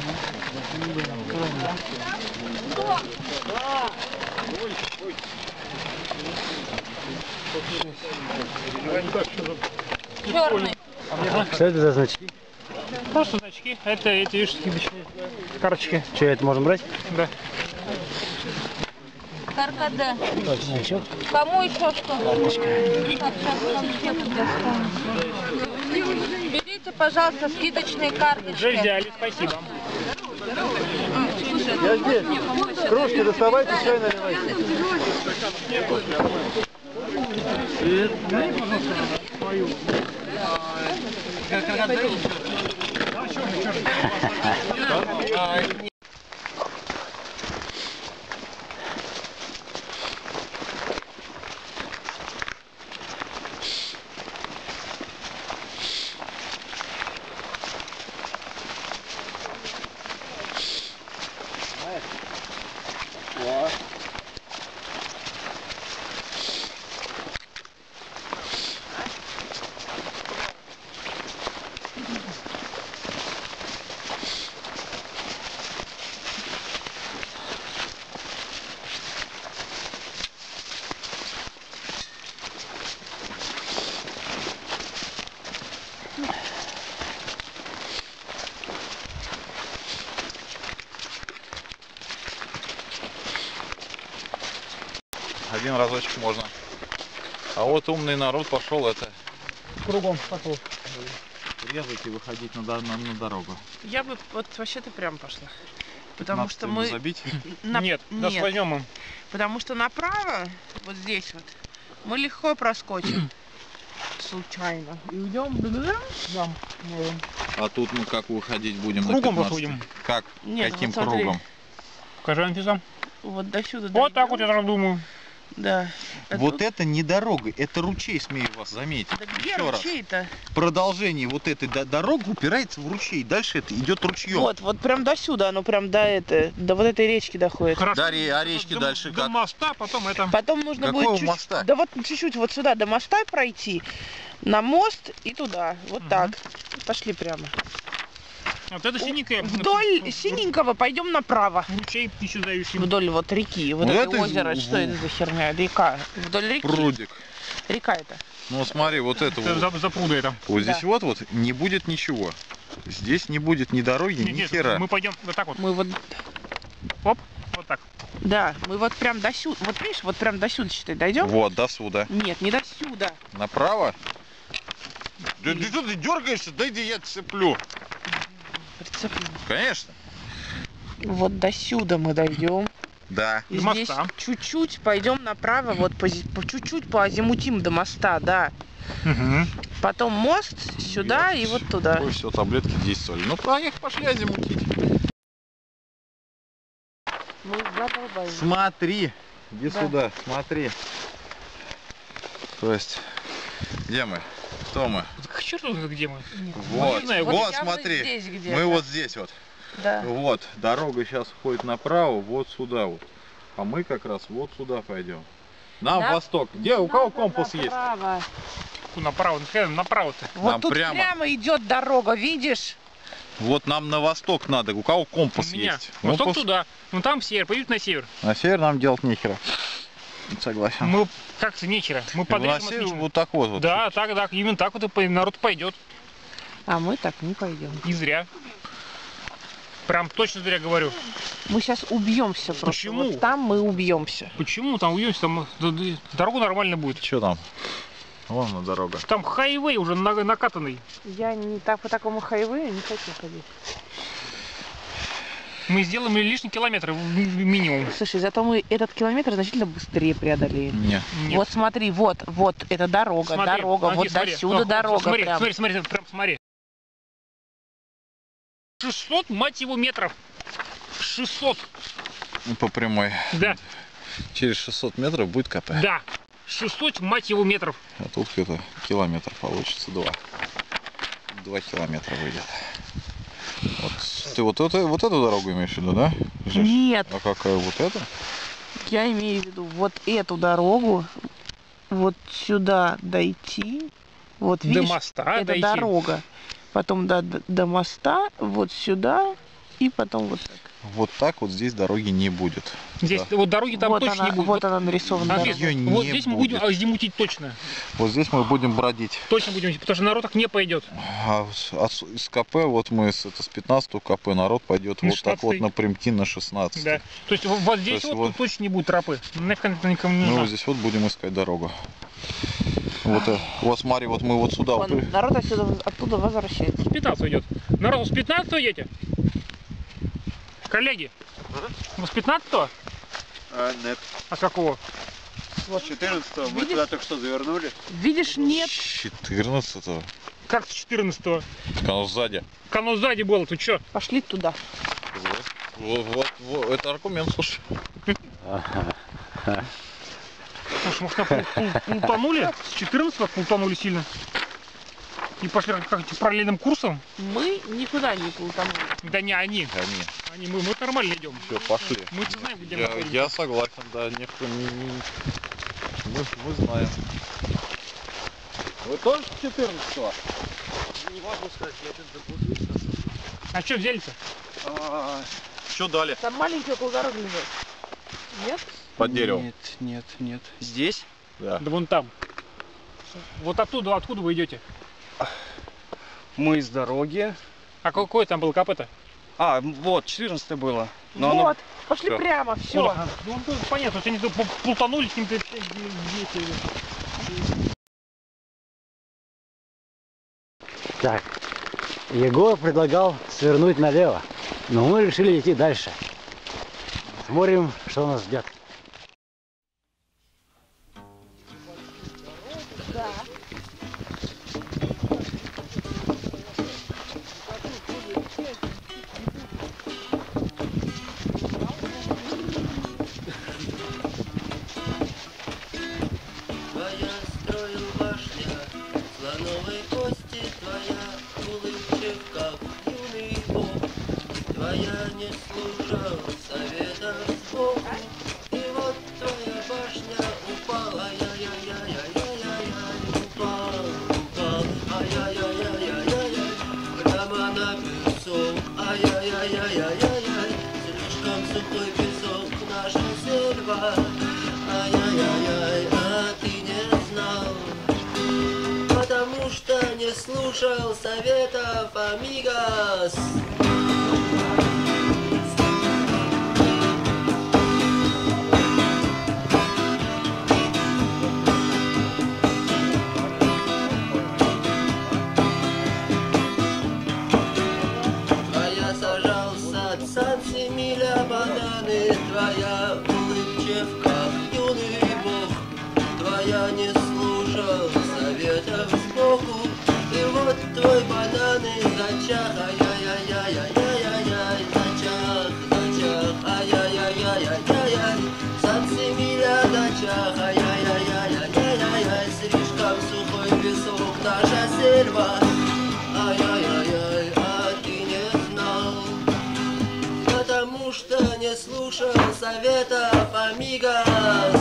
Черный. Что это за значки? Просто значки. Это эти, видишь, скидочные карточки. Что, это можем брать? Да. Каркаде. Значок. Кому еще что? Так, сейчас конфеты достану. Берите, пожалуйста, скидочные Уже карточки. взяли, спасибо. Я здесь. Кружки доставайте, чай наливайте. Один разочек можно. А вот умный народ пошел это Кругом пошел. резать и выходить на дорогу. Я бы вот вообще-то прям пошла. Потому Надо что ему мы... забить. Нет, нас возьмем им. Потому что направо, вот здесь вот, мы легко проскочим. Случайно. И уйдем. Да, можем. А тут мы как выходить будем Кругом на 15? выходим. Как? Нет, Каким вот смотри. кругом? Покажи, Анфиса. Вот до сюда. Вот так дойдем. вот я так думаю. Да. Вот это не дорога, это ручей, смею вас заметить. Да где Еще раз. ручей-то? Продолжение вот этой дороги упирается в ручей. Дальше это идет ручьем. Вот прям до сюда, оно прям до вот этой речки доходит. Хорошо. Да, а речки дальше до как? моста, потом это... Потом нужно Какого будет чуть-чуть, моста? да вот чуть-чуть вот сюда до моста пройти, на мост и туда, вот так. Пошли прямо. Вот это синенькое. Вдоль синенького пойдем направо. Ручей исчезающий. Вдоль вот реки, вот Ну, это это озеро, что это за херня? Река. Вдоль реки. Прудик. Река это. Ну смотри, вот это вот. За прудой там. Вот здесь Да. вот не будет ничего. Здесь не будет ни дороги, ни Нет, хера. мы пойдем вот так вот. Мы вот, Оп, вот так. да, мы вот прям до сюда, вот видишь, вот прям до сюда, считай, дойдем? Вот, до сюда. Нет, не до сюда. Направо? Да ты что ты дергаешься? Дайте я цеплю. Прицеплю. Конечно. Вот до сюда мы дойдем. Да. И До здесь моста. чуть-чуть пойдем направо, вот по чуть-чуть поазимутим до моста, да. Потом мост сюда и вот туда. Ой, все, таблетки действовали. Ну, поехали, пошли азимутить. Мы задолбаем. Смотри. Иди Да. сюда, смотри. То есть, где мы? Кто мы? К черту, где мы? Вот, не знаю, вот вот, явно смотри. здесь где-то. Мы вот здесь вот. Да. Вот, дорога сейчас уходит направо, вот сюда вот. А мы как раз вот сюда пойдем. На Да? восток. Где? У кого компас есть? Направо. Направо, направо-то. Вот Нам тут прямо. прямо идет дорога, видишь? Вот нам на восток надо. У кого У компас меня. есть? Восток Ну, туда. Ну там север, пойдут на север. На север нам делать нехера. Согласен. Мы как-то нечера. Мы На подрежем север отлично. вот так вот. Да, так, именно так вот и народ пойдет. А мы так не пойдем. И зря. Прям точно зря говорю. Мы сейчас убьемся просто. Почему? Вот там мы убьемся. Почему там уйдемся, там дорога нормально будет. Что там? Вон она дорога. Там хайвей уже накатанный. Я не так по такому хайвею не хочу ходить. Мы сделаем лишний километр минимум. Слушай, зато мы этот километр значительно быстрее преодолеем. Не. Нет. Вот смотри, вот это дорога, Смотри, дорога, смотри, вот смотри. до сюда дорога Смотри, прям. смотри, прям смотри. 600, мать его, метров. 600. По прямой. Да, Через 600 метров будет КП. да. 600, мать его, метров. А тут где-то километр получится 2. 2 километра выйдет. Вот. Ты вот эту дорогу имеешь в виду, да? Жеш? Нет, А какая вот эта? я имею в виду вот эту дорогу, вот сюда дойти. Вот До видишь, моста это дойти. дорога. Потом до моста, вот сюда и потом вот так. Вот так вот здесь дороги не будет. Здесь Да. вот дороги там вот точно она, не будет. вот она нарисована. Андрей, дорога. Её вот не здесь мы будем будет. азимутить точно. Вот здесь мы будем бродить. Точно будем, потому что народ так не пойдет. А из КП, вот мы с 15 КП, народ пойдет На вот так вот 16-й. напрямки на 16. Да. То есть вот здесь То есть вот вот- точно не будет тропы. Нафиг это никому не Мы нужно. вот здесь вот будем искать дорогу. Вот, вот смотри, вот мы вот сюда. Вон, народ оттуда возвращается. С 15 идет. Народ, с 15 идете? Коллеги, вы с 15-го? Нет. А с какого? С 14-го мы Видишь? туда только что завернули. Видишь, нет. 14-го. Как с 14-го? Оно сзади. Оно сзади было, ты чё? Пошли туда. Вот, это аргумент, слушай. Может, мы плутанули? С 14-го плутанули сильно. И пошли как параллельным курсом? Мы никуда не плутанули. Да не они. Мы нормально идем. Все, пошли. Мы знаем, где мы находимся. Я согласен, да, мы знаем. Вы тоже 14-го? Не могу сказать, я что-то запутался. А что взяли-то? Что дали? Там маленький около дороги лежит. Нет? Под деревом. Нет. Здесь? Да. Да вон там. Вот оттуда, откуда вы идете? Мы с дороги. А какое там было КП-то? А, вот, 14 было. Но вот, оно- пошли Всё. прямо, все. Ну, понятно, что они тут плутанули каким-то... Так, Егор предлагал свернуть налево, но мы решили идти дальше. Смотрим, что нас ждет. Твоя не слушал совета Богу, и вот твоя башня упала, ай-яй-яй-яй-яй-яй, упал, ай-яй-яй-яй-яй-яй, прямо на песок, ай-яй-яй-яй-яй-яй, слишком сухой песок, наша сельва, ай-яй-яй-яй, а ты не знал, потому что не слушал советов амигос. Твоя сажал сад, сад семиля бананы, твоя улыбчивка, юный бог, твоя не слушал советов сбоку, и вот твой бананы зачах, ай-яй-яй-яй-яй-яй-яй, зачах, зачах, ай-яй-яй-яй-яй-яй, сад семиля зачах, ай-яй-яй-яй-яй-яй, слишком сухой песок, наша сельва, ай-яй-яй-яй, а ты не знал, потому что не слушал советов амигос.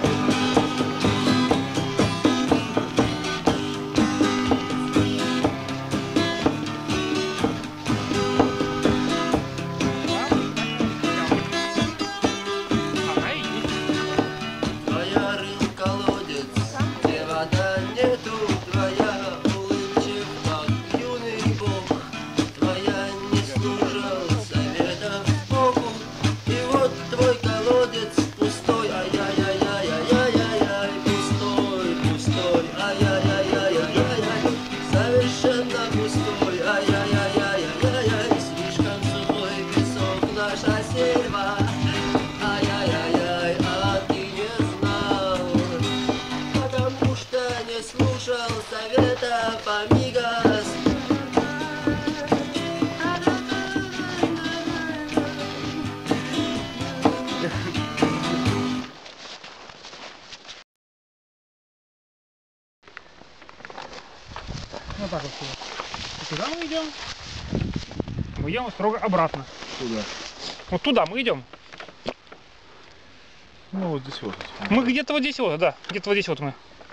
Твоя рыб-колодец, где вода нету, твоя улыбчивка, юный бог, твоя не слушал советов Богу, и вот твой колодец пустой, ай-яй-яй-яй-яй-яй-яй, пустой, пустой, ай-яй-яй-яй-яй-яй, совершенно пустой, ай-яй-яй-яй-яй-яй, слишком сухой песок, наша сельва, ай-яй-яй-яй, а ты не знал, потому что не слушал советов амигос. Вот так вот сюда. И куда мы идем? Мы идем строго обратно. Куда? Вот туда мы идем. Ну вот здесь вот. Мы где-то вот здесь вот, да. Где-то вот здесь вот мы.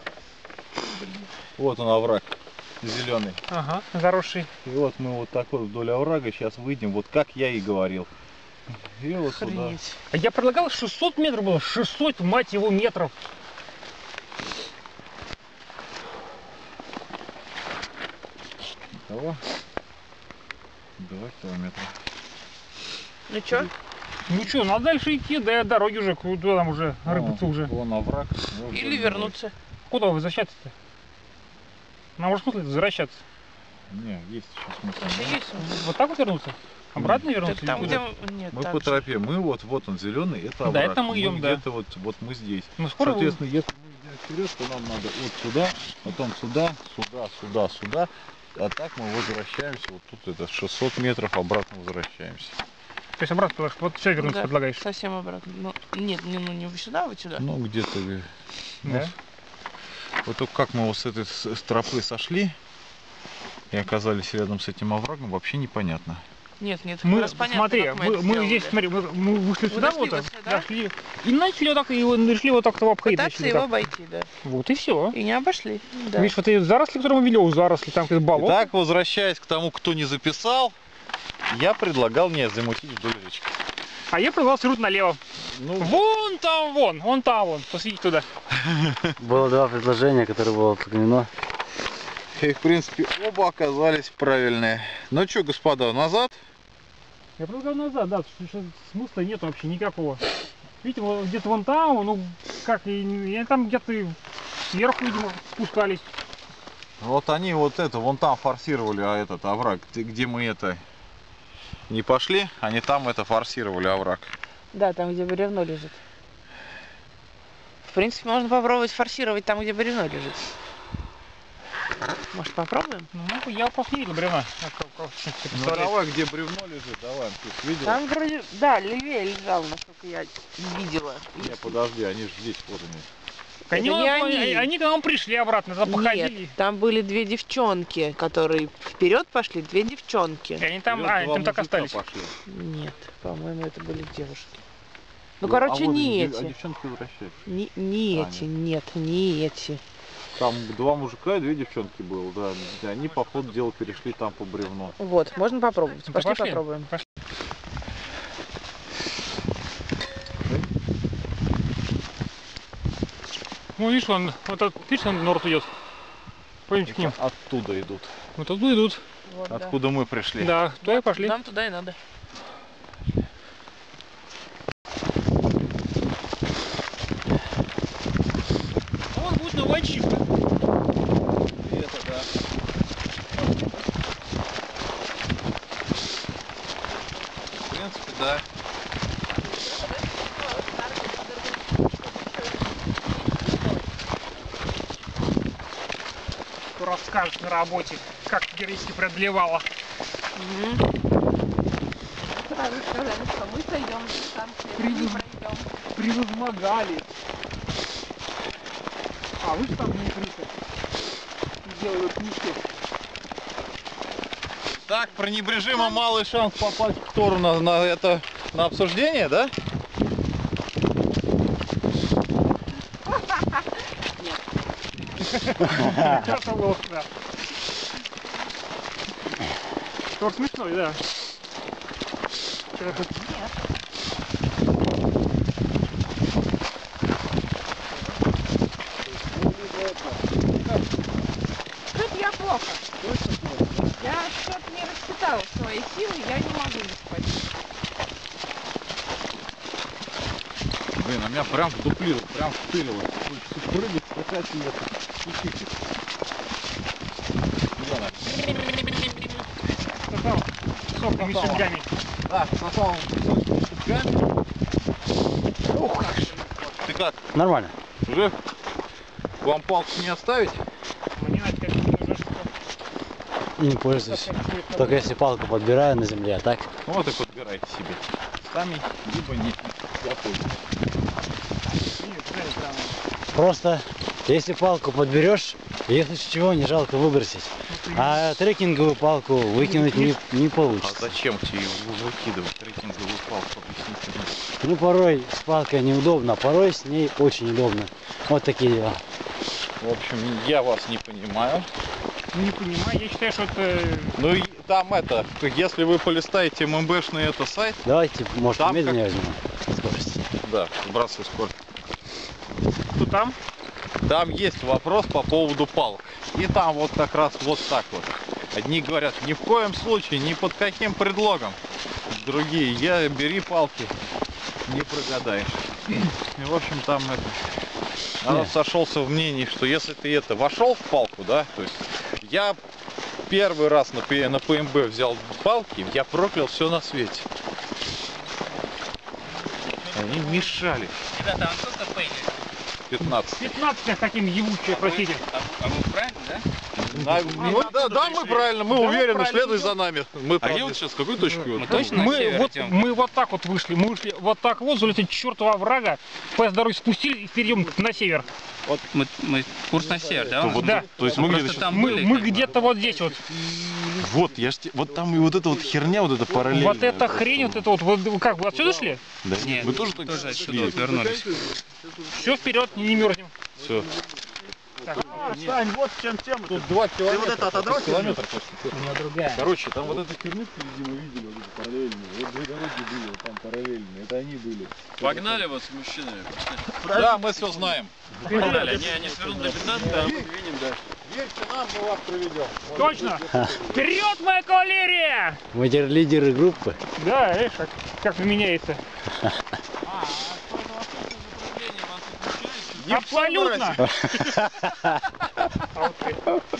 Вот он овраг зеленый. Ага, заросший. И вот мы вот так вот вдоль оврага сейчас выйдем, вот как я и говорил. И вот сюда. Охренеть. А я предлагал 600 метров было. 600, мать его, метров. Итого 2 километра. Ну чё? Ну что, надо дальше идти, до дороги уже, куда там уже, рыбаться уже. Вон овраг. Или вернуться. Куда возвращаться-то? Нам может смысл возвращаться? Не, есть еще смысл. Еще есть смысл. Вот так вот вернуться? Обратно вернуться? Так там, или где... куда? Нет, Мы так по же. тропе, мы вот он зеленый, это Да, овраг. это мы идем, да. Где-то вот мы здесь. Ну, скоро Соответственно, если мы идем вперед, то нам надо вот сюда, потом сюда, сюда, сюда, сюда. А так мы возвращаемся, вот тут это 600 метров, обратно возвращаемся. То есть обратно, вот все вернуться Да, предлагаешь? совсем обратно. Ну, нет, не сюда, вот сюда. Ну, где-то... Да. Вот только как мы вот с этой тропы сошли и оказались рядом с этим оврагом, вообще непонятно. Нет, как Мы, раз понятно, смотри, как мы это мы сделали. здесь, смотри, мы вышли Вы сюда дошли вот, вот сюда? дошли, и начали вот так, и решили вот так его обходить. Пытаться начали его так. обойти, да. Вот и все. И не обошли. Да. Видишь, вот эти заросли, которые мы видели, заросли, там какие-то болото. Итак, возвращаясь к тому, кто не записал, я предлагал мне замутить вдоль речки. А я предлагал свернуть налево. Ну, Вон там, вон там, посветите туда. Было два предложения, которые было отклонено. и в принципе оба оказались правильные. Ну что, господа, назад? Я предлагал назад, да, потому что смысла нет вообще никакого. Видите, вот где-то вон там, ну как, и там где-то сверху, видимо, спускались. Вот они вот это, вон там форсировали, а этот овраг, где мы это не пошли, они там это форсировали овраг. Да, там, где бревно лежит. В принципе, можно попробовать форсировать там, где бревно лежит. Может, попробуем? Ну, я просто не видел бревна. Ну давай, где бревно лежит, давай, ты видел? Там вроде, да, левее лежал, насколько я видела. Не, подожди, они же здесь, вот они. Они, Это не они. они к нам пришли обратно, походили. Нет, там были две девчонки, которые вперед пошли, две девчонки. И они там, Вперед два там так мужика остались. пошли. Нет, по-моему, это были девушки. Ну, А короче, вот не А эти. девчонки возвращаются. Не А, эти, нет, не эти. Там два мужика и две девчонки было, да. И они, по ходу дела, перешли там по бревну. Вот, можно попробовать. Ну, Пошли пошли. попробуем. Пошли. Ну, видишь, видишь, он норд идет. Пойдемте к ним. Оттуда идут. Вот оттуда идут. Вот, да. Откуда мы пришли. Да, туда и пошли. Нам туда и надо. Он будет на ванчик. Это да. В принципе, да. Кто расскажет на работе, как героически преодолевала. Сразу сказали, что мы сойдем с дистанции, не пройдем. Превозмогали. А вы же там внутри-то делали книжки. Так, пренебрежимо малый шанс попасть в Тору на обсуждение, да? Это было, да. Торт смешной, да. Что-то Тут я плохо. Я что-то не рассчитала свои силы, я не могу не спать. Блин, а меня прям вдуплило, прям втырило. Хочется прыгать, скакать и это. И тикать. там соками и щипками. Да, сосал щипками. Ух, ты как, Нормально. жив? Вам палку не оставить? Мне надо как уже И не пользуюсь. Только если палку подбираю на земле, а так. Ну вот и подбирайте себе. Сами, либо не. Я пользуюсь. Просто, если палку подберешь, ее в случае чего не жалко выбросить. А трекинговую палку выкинуть не А получится. зачем тебе его выкидывать, трекинговую палку? Объясните мне. Ну, порой с палкой неудобно, а порой с ней очень удобно. Вот такие дела. В общем, я вас не понимаю. не понимаю. Я считаю, что это... Ну и там это, если вы полистаете ММБшный это сайт, Давайте, может, Там медленнее возьмем скорость. да, сбрасывай скорость. Что там? Там есть вопрос по поводу палок. И там вот как раз вот так вот. Одни говорят, ни в коем случае, ни под каким предлогом. Другие, бери палки, не прогадаешь. И в общем там это... Народ сошелся в мнении, что если ты это вошел в палку, да, то есть я первый раз на ПМБ взял палки, я проклял все на свете. Они мешали. Ребята, а сколько пейли? 15. 15 с таким ебучим, простите. А вы правильно, да? Да, мы правильно, мы Да, уверены, правильно. следуй за нами. Мы А где вот сейчас, с какой точки? Мы точно на север идем? Мы вот так вот вышли. Мы вышли вот так вот, залетели чертова врага. По дороге спустили и вперед на север. Мы курс на север, да? Вот, Да. то есть мы Просто где-то там Мы были, где-то вот здесь вот. вот, вот там и вот эта вот херня, вот эта параллельная. Вот эта хрень, вот это вот. Вы как, вы отсюда шли? Да, Нет, мы тоже так тоже отсюда шли. вот вернулись. Все вперед, не мерзнем. Все. Так, Сань, вот в чем тема. Тут 2 километра. Ты вот это отодрал километр почти. у меня другая. Короче, там вот эта херня впереди мы видели, вот эти параллельные. Вот две дороги были, вот там параллельные. Это они были. Погнали вас с мужчинами. Да, мы все знаем. Погнали, они свернут на 15, а мы двинем дальше. Верьте нам, мы вас проведем. Точно! Вперед, моя кавалерия! Мы теперь лидеры группы. Да, видишь, как меняется. Абсолютно! А вот ты.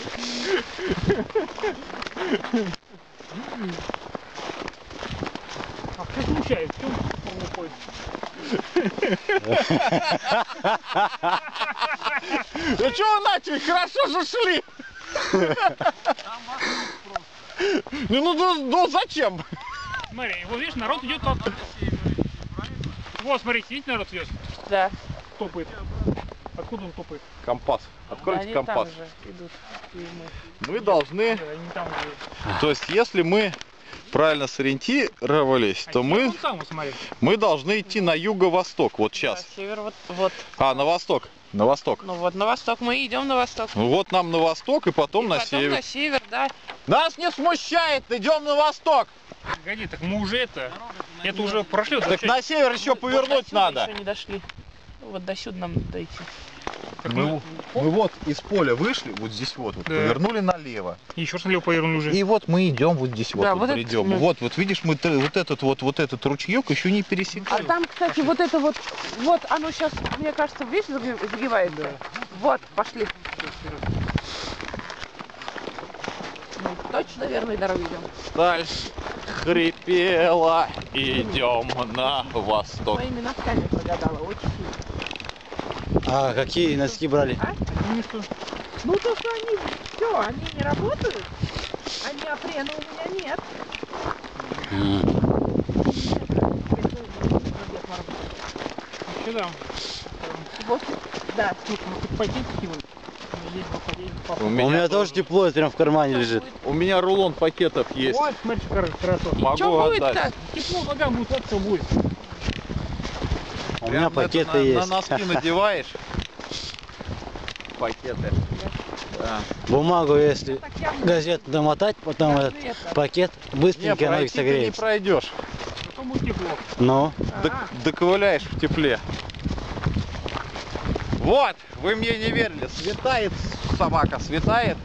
А что смущает? В чем он уходит? Ну что вы начали? Хорошо же шли. Ну зачем? Смотри, вот видишь, народ идет от... Вот, смотрите, видите, народ идет? Да. Топает. откуда топы? Компас. Откройте Они компас. там же идут. И мы. Мы должны, Они там же. то есть если мы правильно сориентировались, то Они мы вон там, вот смотри. должны идти на юго-восток, вот На сейчас. север вот. А, на восток. На восток. Ну вот на восток мы идем на восток. Ну вот нам на восток и потом на Потом север. на север, да. Нас не смущает, идем на восток. Погоди, так мы уже это уже прошли. Вот Так вообще. на север еще повернуть Вот до сюда надо. еще не дошли. Вот до сюда нам дойти. Так Мы вот из поля вышли, вот здесь вот, Да. повернули налево. Еще раз налево повернули уже. И вот мы идем вот здесь Да, вот вот это придем. мы- Вот видишь, мы вот этот ручеек еще не А пересекали. там, кстати, вот это вот оно сейчас, мне кажется, видишь, загибается. Вот, пошли. Мы точно верной дорогой идем. Сталь хрипела, идем на восток. Своими носками прогадала, очень сильно. А какие носки брали? Ну то, что они, все, они не работают, а неопрена у меня нет. Вообще да. Вот, да. Слушай, ну тут пакетики вот. Есть два пакетика. У У меня тоже тепло, это прям в кармане лежит. У меня рулон пакетов есть. Вот, смотри, красота. Могу Что отдать. будет-то? Тепло ногам будет, вот что будет. У меня Прям пакеты это есть. На носки надеваешь. Пакеты. Да. Бумагу, если Так я газету домотать, потом даже этот это. пакет, Не, быстренько ноги пройти ты не согреется. пройдешь. Потом будет тепло. Ну, Доковыляешь в тепле. Вот, вы мне не верили. Светает собака, светает.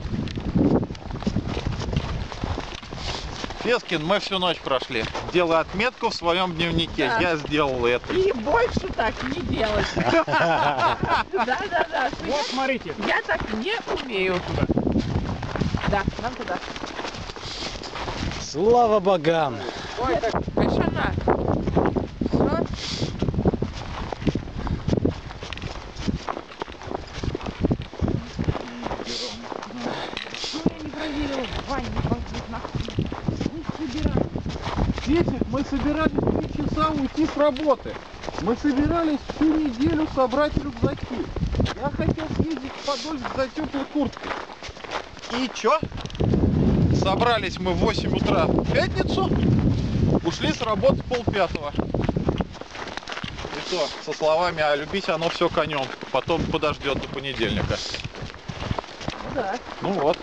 Фескин, мы всю ночь прошли. Делай отметку в своем дневнике. Да. Я сделал это. И больше так не делать. Да. Вот, смотрите. Я так не умею. Да, нам туда. слава богам. Ой, так, Айшана. Всё? Ну, я не проверила. Вань, Дети, мы собирались 3 часа уйти с работы. Мы собирались всю неделю собрать рюкзаки. Я хотел съездить в Подольск за теплой курткой. И чё? Собрались мы в 8 утра в пятницу, ушли с работы в 4:30. И то, со словами, а любить оно все конем. Потом подождет до понедельника. Ну да. Ну вот.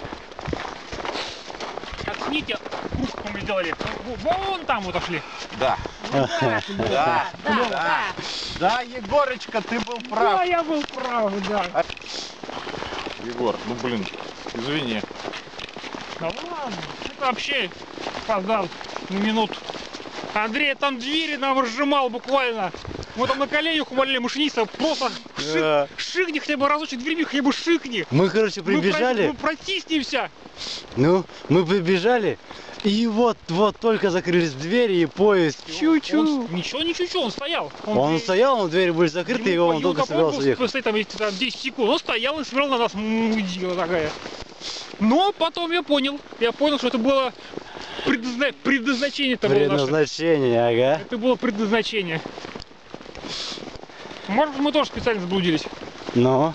Оцените, круг, что мы сделали. Вон там вот ушли. Да. Да, Да. да. Да, Егорочка, ты был Да, прав. я был прав, да. Егор, ну блин, извини. Да ладно, это вообще опоздал на минуту. Андрей там двери нам разжимал буквально. Мы там на коленях умоляли машиниста, просто шикни хотя бы разочек дверьми, хотя бы шикни. Мы, короче, Мы прибежали, протиснемся. ну, мы прибежали, и вот только закрылись двери, и поезд чуть-чуть. Он, ничего, не чуть-чуть, он стоял. Он стоял, но двери были закрыты, и он только собирался ехать. Стоит там 10 секунд, он стоял и смотрел на нас, мудила такая. Но потом я понял, что это было предназначение. Это было наше. Предназначение, ага. Это было предназначение. Может, мы тоже специально заблудились. Ну,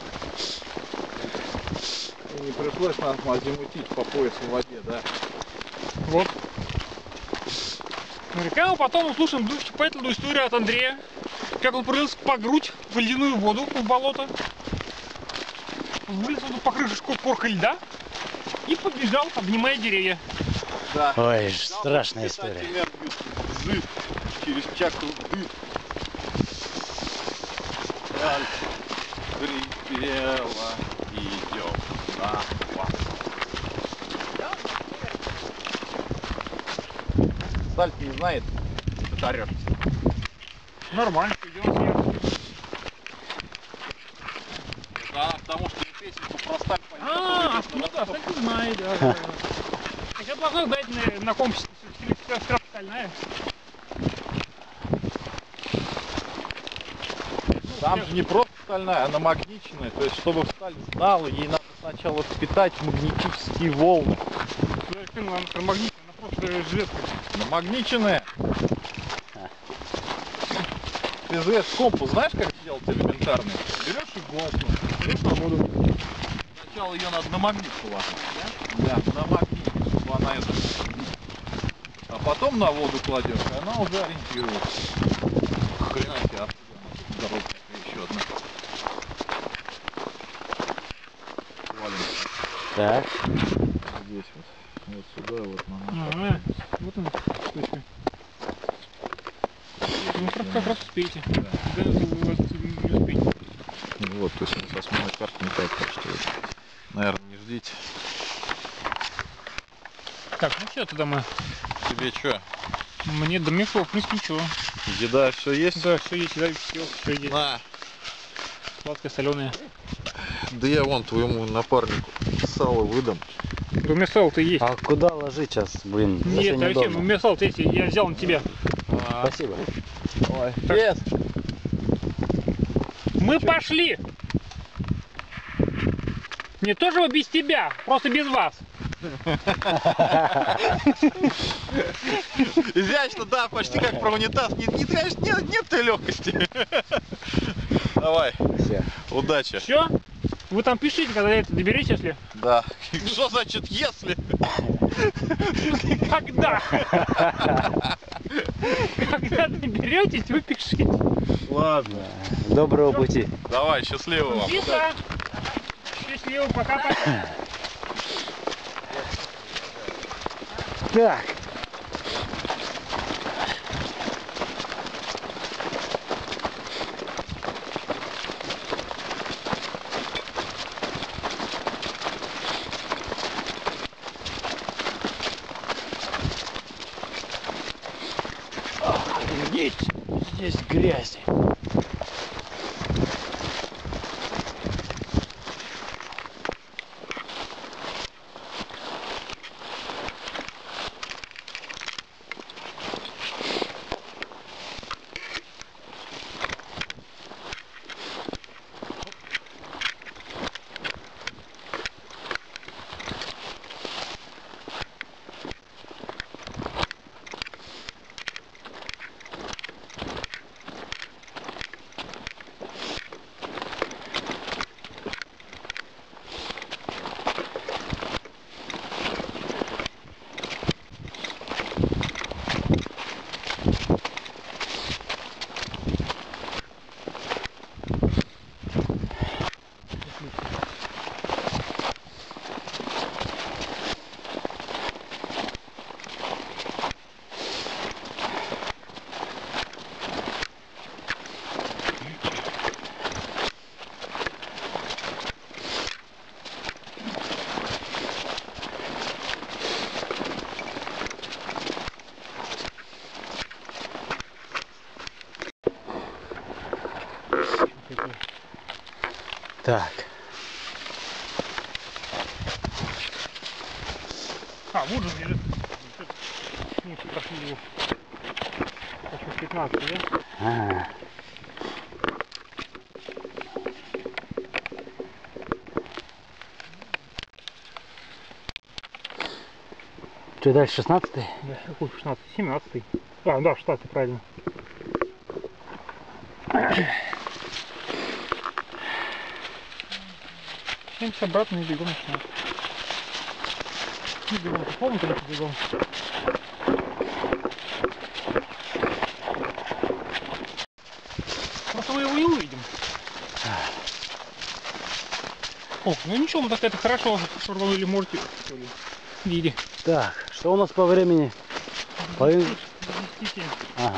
И не пришлось нас азимутить по поясу в воде, да? Вот. Наверняка мы потом услышим душеспасительную историю от Андрея, как он пролился по грудь в ледяную воду, в болото, вылез он по крыше коркой льда и побежал, обнимая деревья. Да. ой, страшная история. Зыб через чакру дыр. Сталь припела, идем на восток. Сталь не знает, ты орешь. Нормально, идем съедем. Да, потому что песенку про сталь А, откуда? Кстати, знает, да. Хотя должна дать на компасе стальная. Там же не просто стальная, она магничная. То есть, чтобы сталь знала, ей надо сначала впитать магнетические волны. Она магнитная, она просто железка. Намагниченная. Ты знаешь, компас знаешь, как делать элементарный? Берешь иголку, берешь на воду. Сначала ее надо на магнит положить. Да, на магнит, чтобы она это... А потом на воду кладешь, и она уже ориентируется. Хрена себе, коробка еще одна. Валим. Так. Здесь вот сюда вот на наш. Ага, вот он, точно. Ну, как раз успеете. Да, это у вас не успеете. Вот, то есть он со сменой карт не так, что, наверное, не ждите. Так, ну все, тогда мы... Тебе что? Мне до мешков, в принципе, ничего. Еда все есть? Да, все есть, да, все есть. На! Сладкое, соленое. Да я вон твоему напарнику сало выдам. У меня сало-то есть. А куда ложить сейчас, блин? Нет, Если Алексей, неудобно. у меня сало-то есть, я взял на тебя. Спасибо. Ой, Так. yes. Мы пошли! Не то чтобы без тебя, просто без вас. Изящно, да, почти как про унитаз. Конечно, нет той легкости. Давай, Все. удачи. Все? Вы там пишите, когда это доберете, если... Да. Что значит если? Когда? Когда доберетесь, вы пишите. Ладно. Доброго пути. Давай, счастливо вам. Тихо. Счастливо, пока-пока. Так. Офигеть, здесь грязь. Так. А, вот же лежит. Мы прошли его. Почему 15, да? Ага. Что дальше, 16-й? Да, какой 16? 17. А, да, 16, правильно. Семьдесят обратно и бегом начинаем. И бегом по полу, конечно, бегом. Просто мы его не увидим. О, ну ничего, мы так это хорошо прорвали морти, что ли. Види. Так, что у нас по времени? Половина... 10. Ага.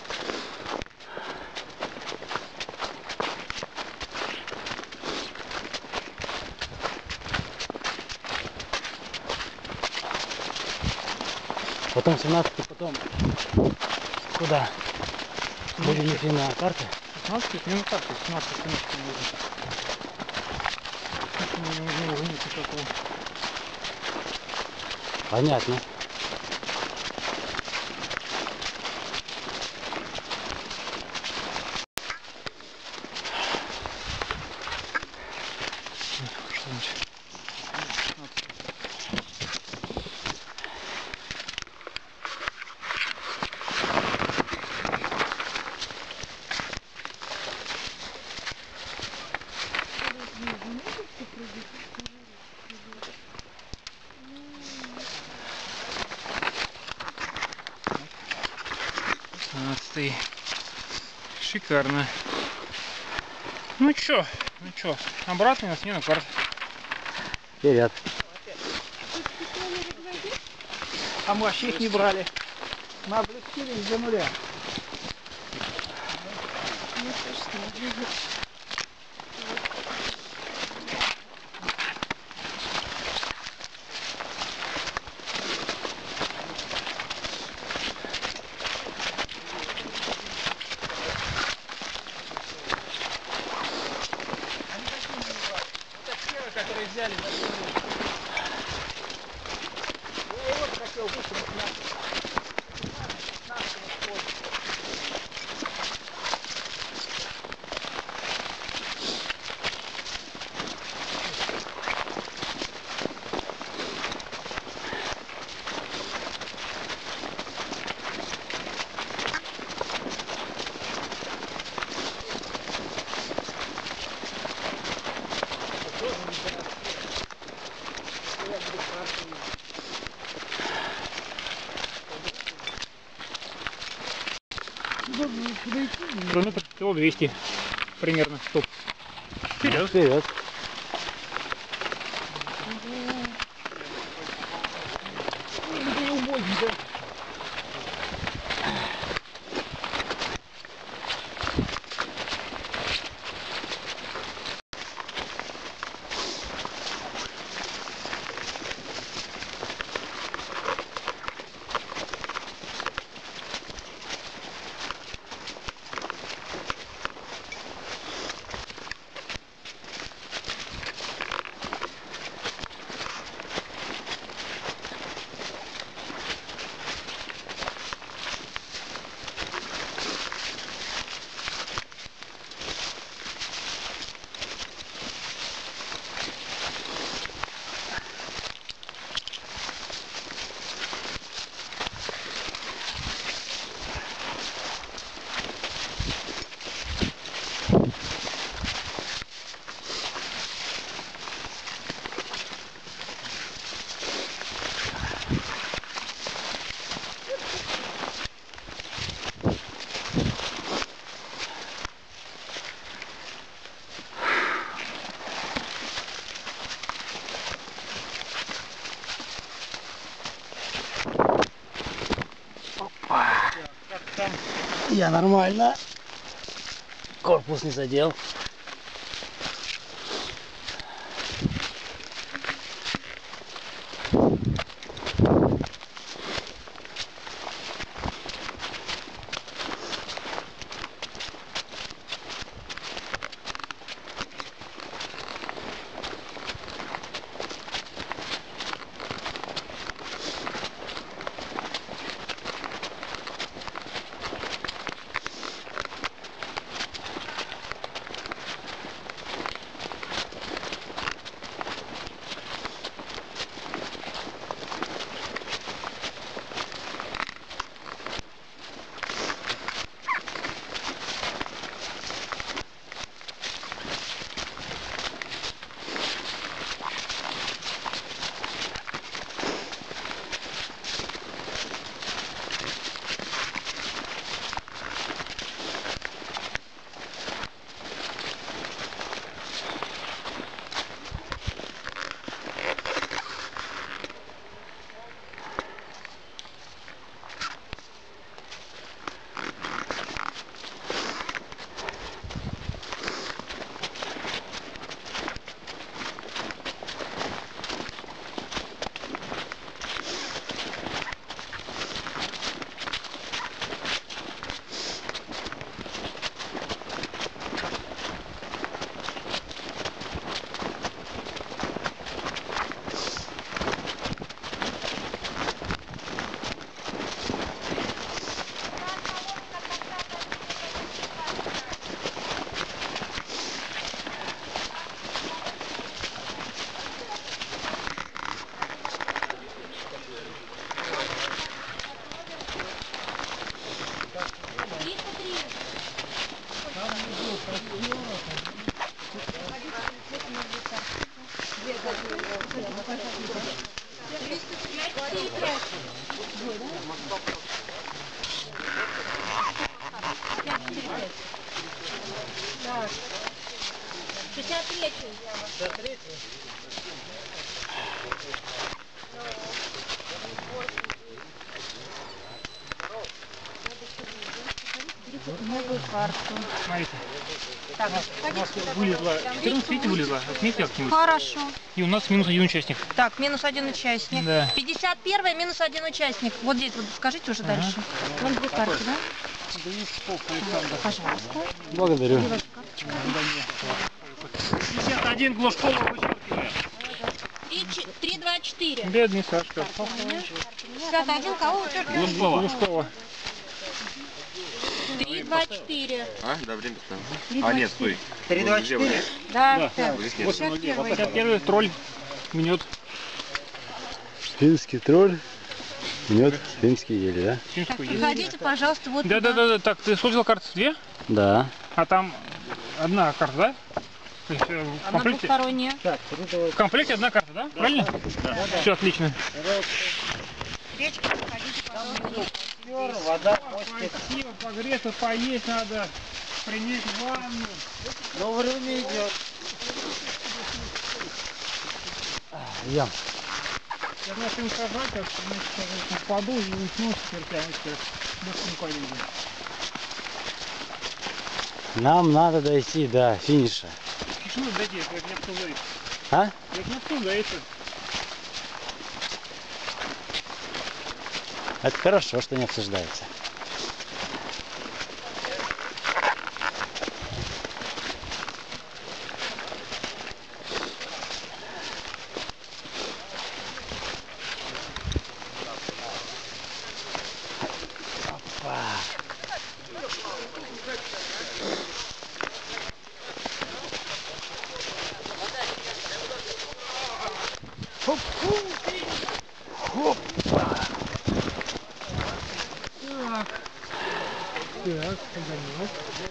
Потом 17, потом куда? Будем идти на карте? 16 минут так, 17 минут не уже нет никакого. Понятно. 16. Шикарно. Ну чё, обратно на смену карт. Вперед. А мы вообще их не брали. Мы облегчились до нуля. Которые взяли, я его хотел высунуть на Километр всего 200 примерно. Стоп. Вперед. Вперед. Я нормально. Корпус не задел. Новую карту. Смотрите. Так, У нас вылезла 14, видите, вылезла. Отметьте как-нибудь. хорошо. И у нас минус 1 участник. Так, минус 1 участник. Да. 51 минус 1 участник. Вот здесь вот скажите уже дальше. Вон две карты, да? Пожалуйста. Благодарю. 51 Глушкова вычеркиваем. 3, 2, 4. Бедный Сашка. 51 кого вычеркиваем? Глушкова. 3, 2, 4. А, да, время поставил. А, нет, стой. 3, 2, 4. Да, Да. так. 51 тролль гнет. Финский тролль гнет финский ели, да? Финскую есть. Приходите, пожалуйста, вот Да. Так, ты сложил карты 2, Да. а там одна карта, да? То есть, в Она комплекте, двухсторонняя. в комплекте одна карта, да? Правильно? Да. Все отлично. Речка, приходите, пожалуйста. Вода. Спасибо, погреться, поесть надо, принять ванну. Но время идет. Ем. Я начал им сказать, как упаду и усну теперь прямо сейчас. Больше не поедем. Нам надо дойти до финиша. Почему дойти? Это не обсуждается. А? Это не обсуждается. Это хорошо, что не обсуждается. Так, огонек.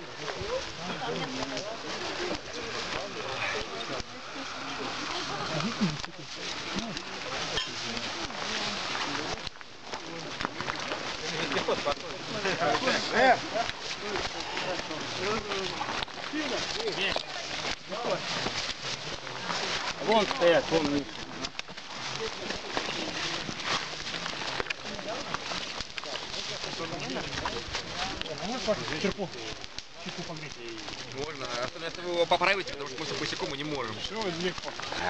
Вон стоят, вон они. Черпу погреть. Можно, особенно если вы его поправите, потому что мы босиком мы не можем. Все, легко.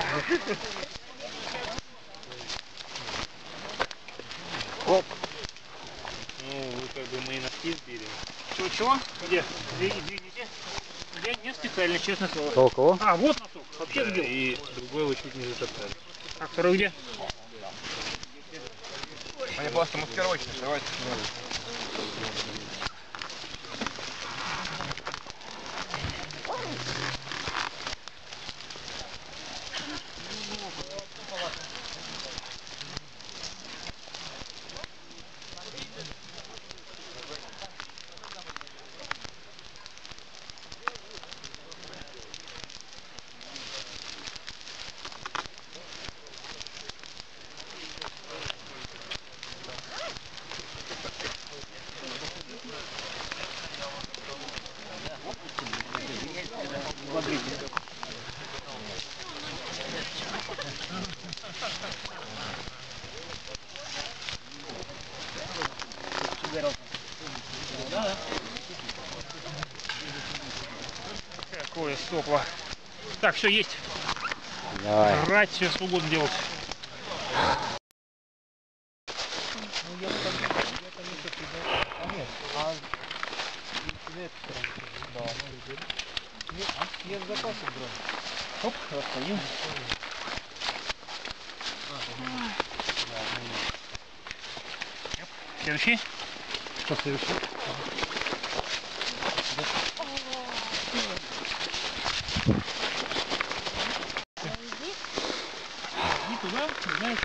Оп. Ну, вы как бы мы и носки сбили. Чего? Где? Видите? Я не специально, честное слово. Кого? А, вот носок. Вообще сбил. И другой вы чуть не затоптали. А второй где? Они просто маскировочные, давайте. Какое сопло. Так, все есть. Давай. Рать, все что угодно делать. Оп, расходим. Следующий. Что следующий? Иди туда, знаете,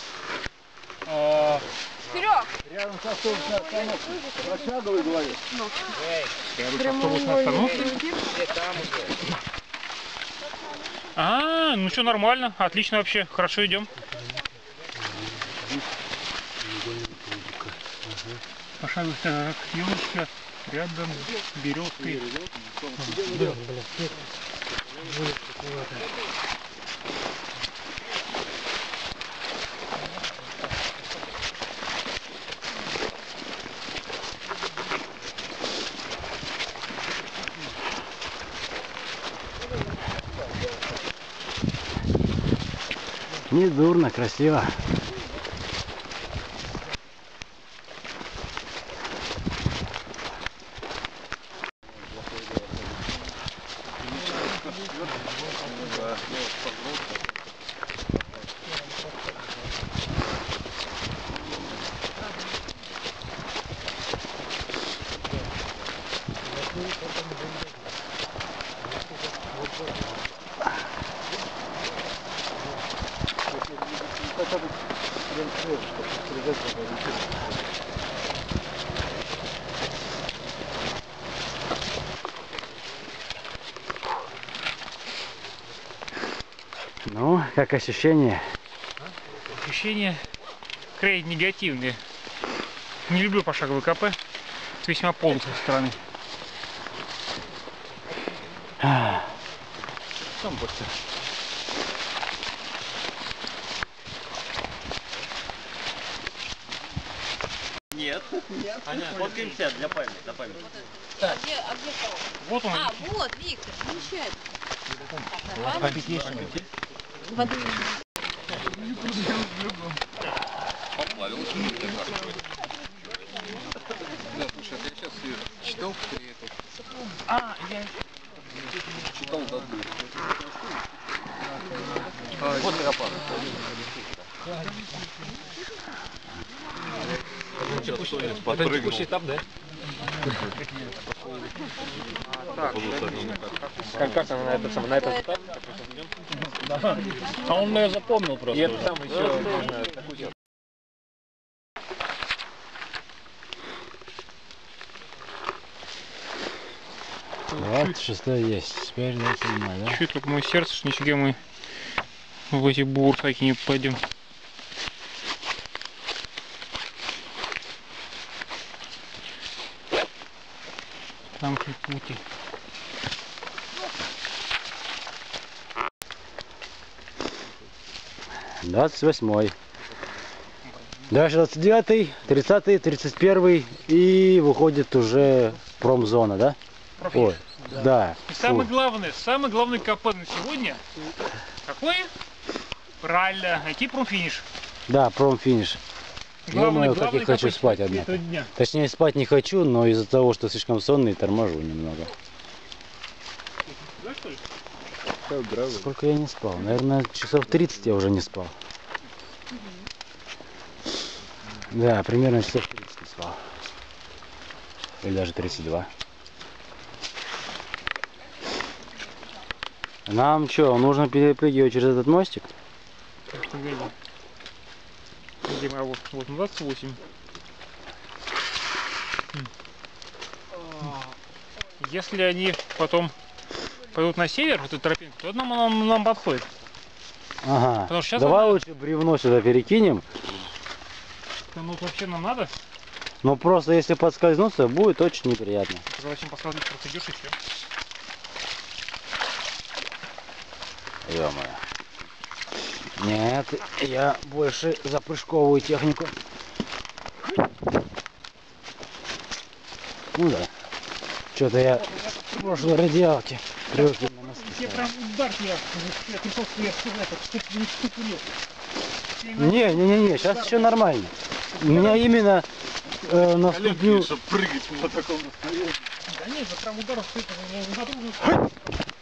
да? Серег! Рядом с автобусной остановкой. Прошаговый говорит. Рядом с автобусной остановкой. А, ну что, нормально, отлично вообще, хорошо идем. Пошаговый так, елочка рядом с березкой. Не дурно, красиво. Ну, как ощущение? Ощущения крайне негативные. Не люблю пошаговый КП. Весьма полный с этой стороны. Там просто. Нет. Аня, фоткаемся для памяти, для памяти. А где кого? Вот он. А, вот, Виктор, замечательно. Нормально? Воды. Да, слушай, я сейчас читал А, я читал дату. Вот леопард. Подпрыгнул. этап, да? Как она на этот этап? А он ее запомнил просто. И это там еще. 26 есть. Теперь 27, да? Чуть только мое сердце, что нифига мы в эти бурсаки не попадем. Там чуть пути. Двадцать 28. Дальше 29, 30, 31 и выходит уже промзона, да? Ой, да. И фу. самый главный КП на сегодня какой? Правильно, найти промфиниш. Да, промфиниш. Думаю, как я хочу КП спать, однако. этого дня. Точнее, спать не хочу, но из-за того, что слишком сонный, торможу немного. Да, что ли? Сколько я не спал? Наверное, часов 30 я уже не спал. Да, примерно часов 30 не спал. Или даже 32. Нам что, нужно перепрыгивать через этот мостик? Конечно, видно. Где мы? Вот 28. Если они потом пойдут на север, вот эту тропинку, то нам подходит. Ага. Потому что сейчас давай она- лучше бревно сюда перекинем. Там вот вообще нам надо. Но просто если подскользнуться, будет очень неприятно. Зачем посмотреть, просто идешь и все. Ё-моё. Нет, я больше за прыжковую технику. Ну да. Что-то я в прошлой радиалке привык на носки Я ставить. прям удар я пришел сверху, это не штукнул. Не, сейчас еще нормально. У меня именно на ступню... Чтобы прыгать по такому расстоянию. Да нет, это прям удар в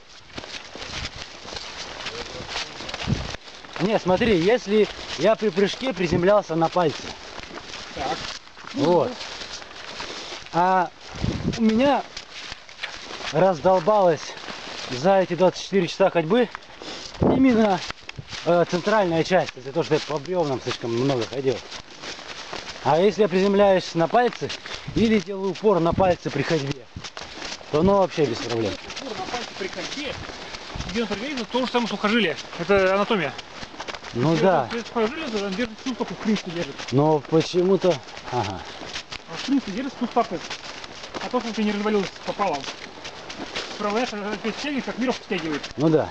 Не, смотри, если я при прыжке приземлялся на пальцы. Так. Вот. А у меня раздолбалась за эти 24 часа ходьбы именно центральная часть, из-за того, что я по бревнам слишком много ходил. А если я приземляюсь на пальцы или делаю упор на пальцы при ходьбе, то оно вообще без проблем. Упор на пальце при ходьбе, где он пригодится, то же самое сухожилие. Это анатомия. Ну да, Сухожилие, он держит всю стопу, в принципе держит. но почему-то... Ага. А в принципе держит всю стопу. А то, что ты не развалился пополам. Управляешь, ты стягиваешь, как веревку стягивает. Ну да.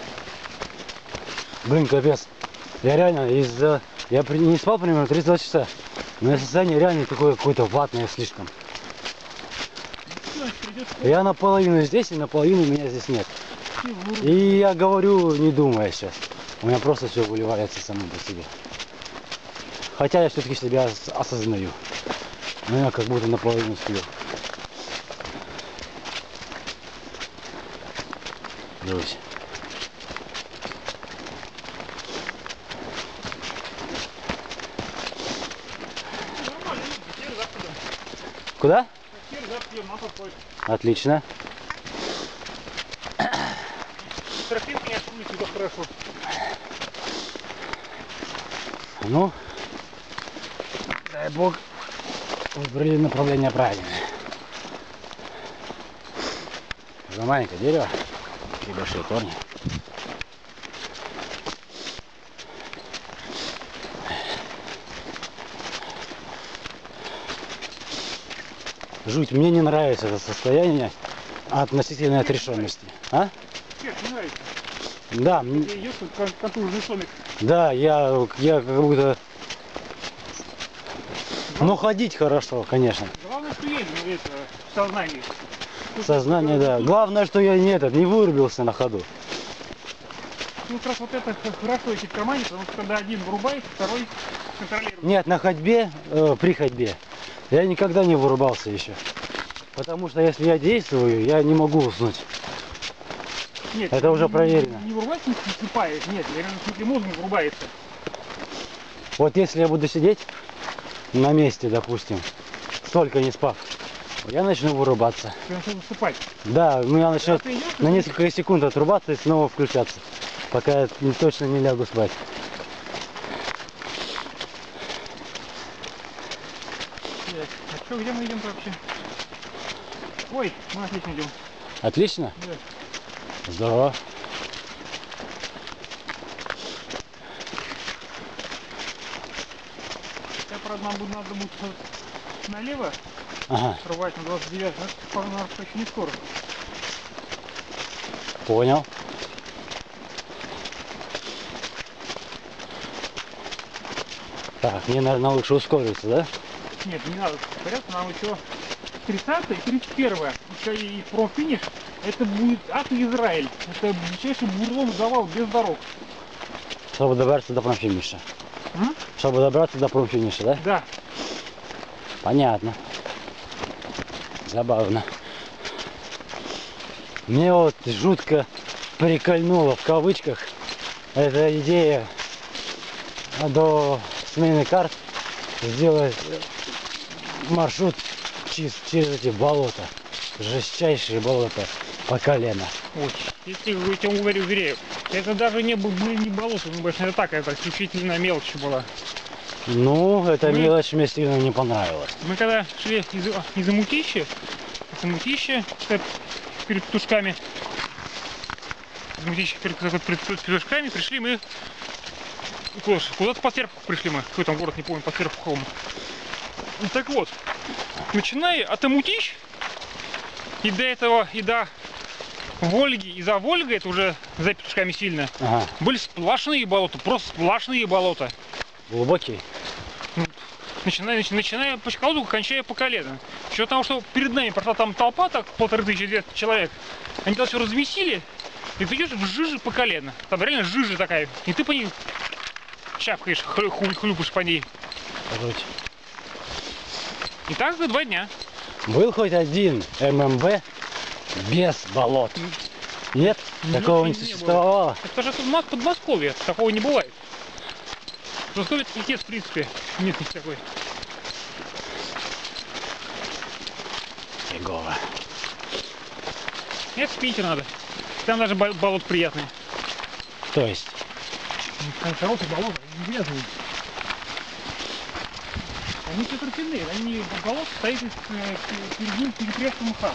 Блин, капец. Я реально не спал примерно 32 часа. Но состояние реально такое какое-то ватное слишком. Я наполовину здесь, и наполовину меня здесь нет. И я говорю, не думая сейчас. У меня просто все выливается само по себе. Хотя я все-таки себя осознаю. Но я как будто наполовину сплю. Дивись. Куда? Отлично. Тропинка не открылась, это хорошо. Ну, дай бог, выбрали направление правильное. Это маленькое дерево, и большие корни. Жуть, мне не нравится это состояние относительной отрешенности. А? Нет, не нравится. Да, Идешь как контуженный сомик. да, я как будто... Ну, ходить хорошо, конечно. Главное, что есть это, в сознании. Сознание, да. Главное, что я не вырубился на ходу. Ну, как раз вот это хорошо идти в кармане, потому что когда один вырубается, второй контролирует. Нет, на ходьбе, при ходьбе, я никогда не вырубался еще. Потому что если я действую, я не могу уснуть. Нет, это уже проверено. Не вырубается, не засыпаешь. Нет, я говорю, в смысле, мозг не вырубается. Вот если я буду сидеть на месте, допустим, столько не спав, я начну вырубаться. Ты начнешь засыпать. Да, у меня начнет ты идешь, на несколько секунд отрубаться и снова включаться, пока я точно не лягу спать. А что, где мы идем вообще? Ой, мы отлично идем. Отлично? Да. Здорово. Я, правда, надо будет налево Ага, рвать на 29, но это, наверное, еще не скоро. понял. Так, мне, наверное, лучше ускориться, да? Нет, не надо ускоряться, нам еще 30 и 31 и промфиниш, это будет ад и Израиль. Это дичайший бурлом завал без дорог. Чтобы добраться до промфиниша. М? Чтобы добраться до промфиниша, да? Да. Понятно. Забавно. Мне вот жутко прикольнуло в кавычках эта идея до смены карт сделать маршрут через эти болота. Жестчайшие болота по колено. Вот. Если я тебя уверяю, это даже не были не болото, ну, больше это так, это исключительно мелочь была. Ну, эта мелочь мне сильно не понравилась. Мы когда шли из Амутища, перед Петушками, перед Петушками пришли мы куда-то по Серпуху пришли мы, какой там город, не помню, по Серпухову. Так вот, начиная от Амутищ и до этого, и до Вольги, и за Вольгой, это уже за Петушками сильно, Ага. были сплошные болота, просто сплошные болота. Глубокий. Начиная по щеколотку, кончая по колено. Еще потому, что перед нами прошла там толпа, так 1500 человек. Они там все размесили, и ты идешь в жиже по колено. Там реально жижа такая. И ты по ней чапкаешь, хлюпаешь по ней. Жуть. И так 2 дня. Был хоть один ММБ без болот? Нет? Такого не существовало? Это же в Подмосковье, такого не бывает. В Подмосковье нет, в принципе, нет никакой. Фигово. Нет, в Питер надо. Там даже болот приятные. То есть? Хорошие болота, не грязные. Они все торфяные, они болото стоит перед ним перепрятка мха.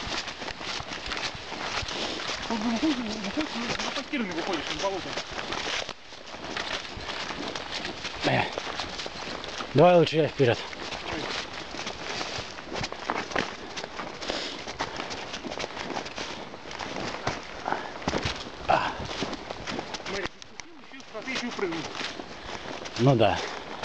Вот выходишь, запакированный выходишь из болота. Давай лучше я вперед. прыгнуть. Ну да.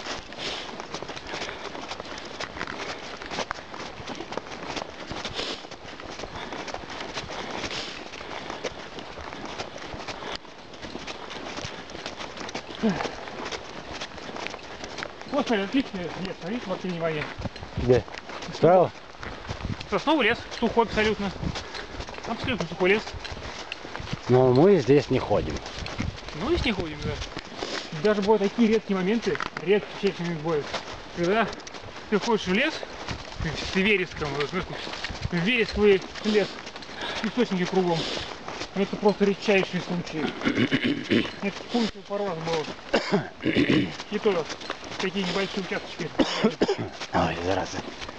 Вот, смотри, отличный лес, смотри, смотри, внимание. Где? Справа? Сосновый лес, сухой абсолютно. Абсолютно сухой лес. Но мы здесь не ходим. Ну и с них ходим, да. Даже бывают такие редкие моменты, редкий момент бывает, когда ты ходишь в лес, с вереском, в вересковый лес, источники кругом. Это просто редчайшие случаи. Это помню, пару раз было. И то такие небольшие участочки. Ой, зараза.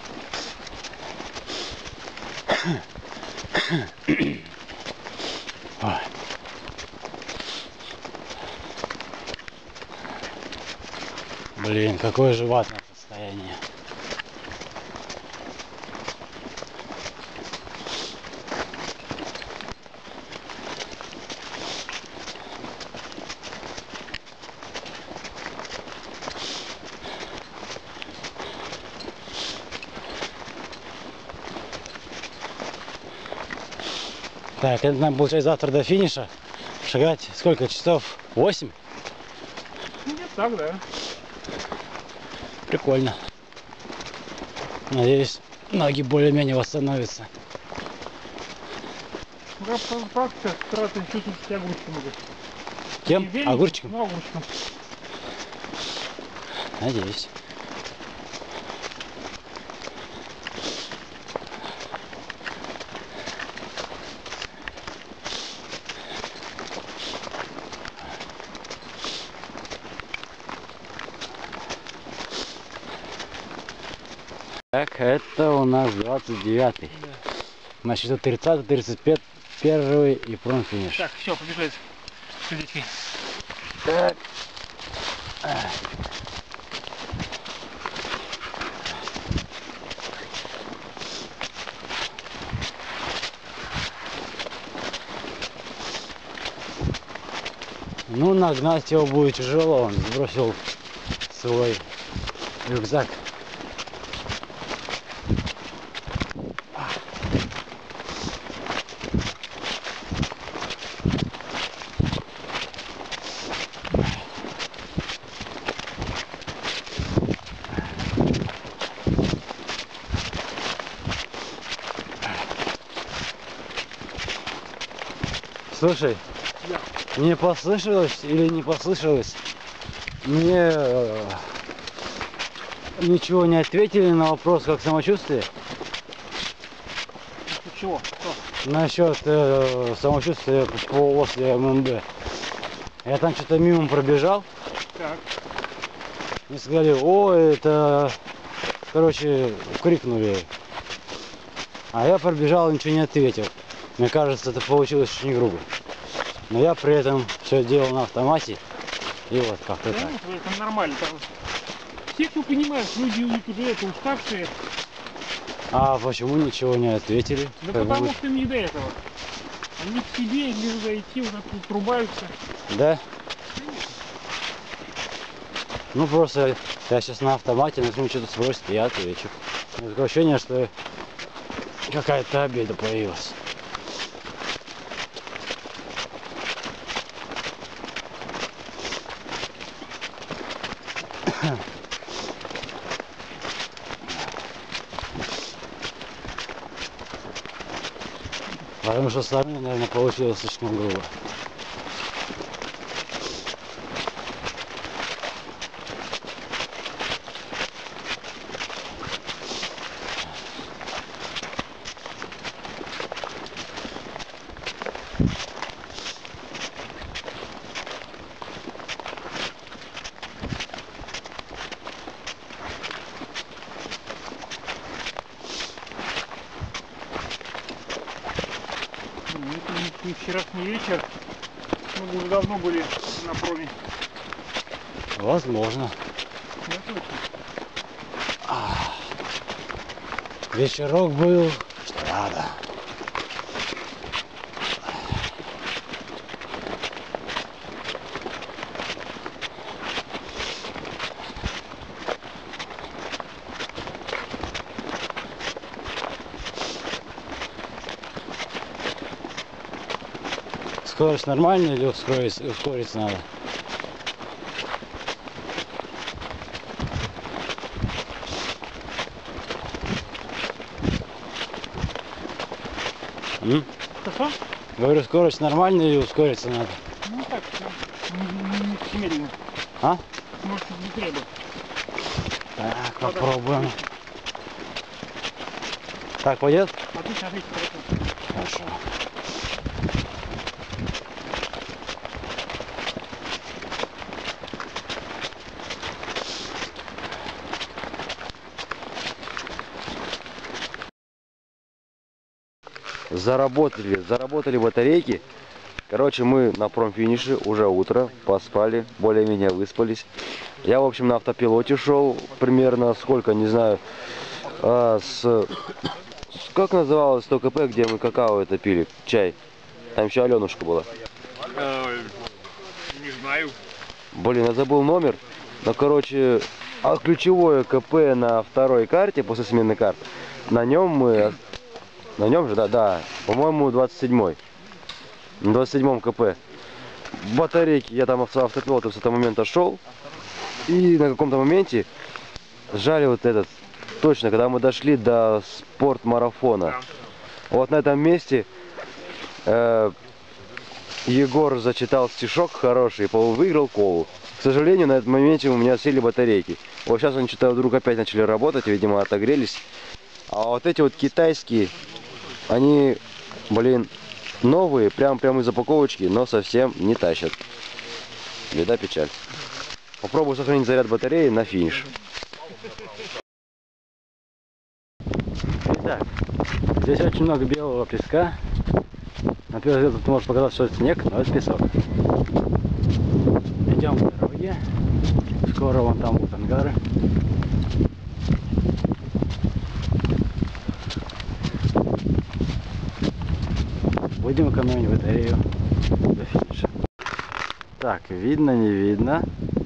Ой. Блин, какое же ватное состояние. Так, это нам получается завтра до финиша шагать сколько часов? 8? Нет, так, да. Прикольно. Надеюсь, ноги более-менее восстановятся. Ну, как практика, стараться чувствовать себя огурчиком уже. Кем? Огурчиком? Ну, огурчиком. Надеюсь. Так, это у нас 29-й. Значит, это 30-й, 31-й и промфиниш. Так, все, побежали с детьми. Так. Ну, нагнать его будет тяжело, он сбросил свой рюкзак. Слушай, мне послышалось или не послышалось? Мне ничего не ответили на вопрос, как самочувствие. Чего? Что? Насчет самочувствия после ММБ. Я там что-то мимо пробежал. Так. И сказали, о, это, короче, крикнули. А я пробежал и ничего не ответил. Мне кажется, это получилось очень грубо. Но я при этом все делал на автомате. И вот как-то Да, так. ну, это нормально. Там... Все, кто понимает, люди у них уже это уставшие. А почему ничего не ответили? Да Как потому бы- что им не до этого. Они к себе, лишь зайти, вот так вот трубаются. Да? Ну просто я сейчас на автомате начну что-то сбросить, и я отвечу. Такое ощущение, что какая-то обида появилась. Потому что сами, наверное, получилось слишком грубо. Ну, это не вчерашний вечер. Мы уже давно были на проме. Возможно. Да, точно. Вечерок был, что надо. Скорость нормальная или ускориться надо? Хорошо? Говорю, скорость нормальная или ускориться надо? Ну так, медленно. А? Может, быстрее бы. Так, попробуем. Так, пойдет? Отлично, отлично. Хорошо. Заработали батарейки. Короче, мы на промфинише, уже утро, поспали, более-менее выспались. Я, в общем, на автопилоте шел примерно, сколько, не знаю, как называлось то КП, где мы какао это пили, чай? Там еще Аленушка была. Не знаю. Блин, я забыл номер. Но, короче, ключевое КП на второй карте, после смены карт, на нем мы... На нем же, да, по-моему, 27-й. На 27-м КП. Батарейки, я там автопилотом с этого момента шел. И на каком-то моменте сжали вот этот. Точно, когда мы дошли до спортмарафона. Да. Вот на этом месте Егор зачитал стишок хороший, выиграл колу. К сожалению, на этом моменте у меня сели батарейки. Вот сейчас они что-то вдруг опять начали работать, видимо, отогрелись. А вот эти вот китайские, они, блин, новые, прям из упаковочки, но совсем не тащат. Беда, печаль. Попробую сохранить заряд батареи на финиш. Итак, здесь очень много белого песка. На первый взгляд тут может показаться, что это снег, но это песок. Идем по дороге. Скоро вон там будут ангары. Будем экономить батарею до финиша. Так, видно, не видно.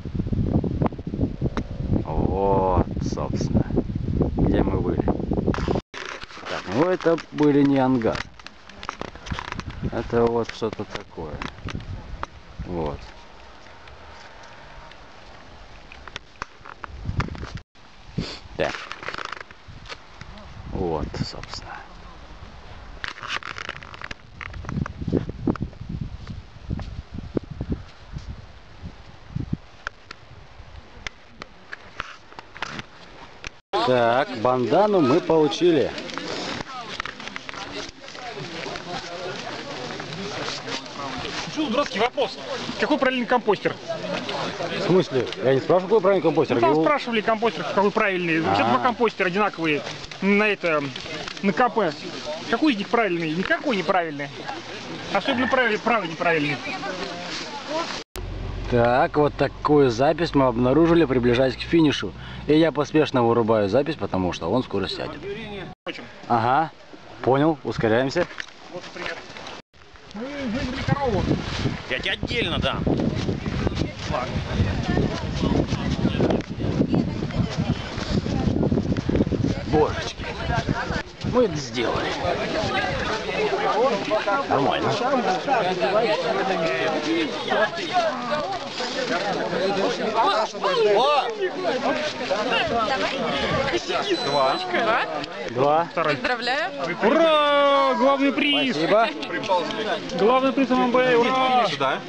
Вот, собственно, где мы были. Так, ну это были не ангар. Это вот что-то такое. Вот. Так. Вот, собственно. Так, бандану мы получили. Чё, дурацкий вопрос. Какой правильный компостер? В смысле? Я не спрашиваю, какой правильный компостер. Ну, там спрашивали компостер, какой правильный. Все два компостера одинаковые на КП. Какой из них правильный? Никакой неправильный. Особенно правый неправильный. Так, вот такую запись мы обнаружили, приближаясь к финишу. И я поспешно вырубаю запись, потому что он скоро сядет. Ага, понял, ускоряемся. Вот пример. Мы выиграли корову. Я тебе отдельно дам. Божечки, мы это сделали. Нормально. Два. Поздравляю. Ура! Главный приз! Спасибо. Главный приз ММБ! Ура!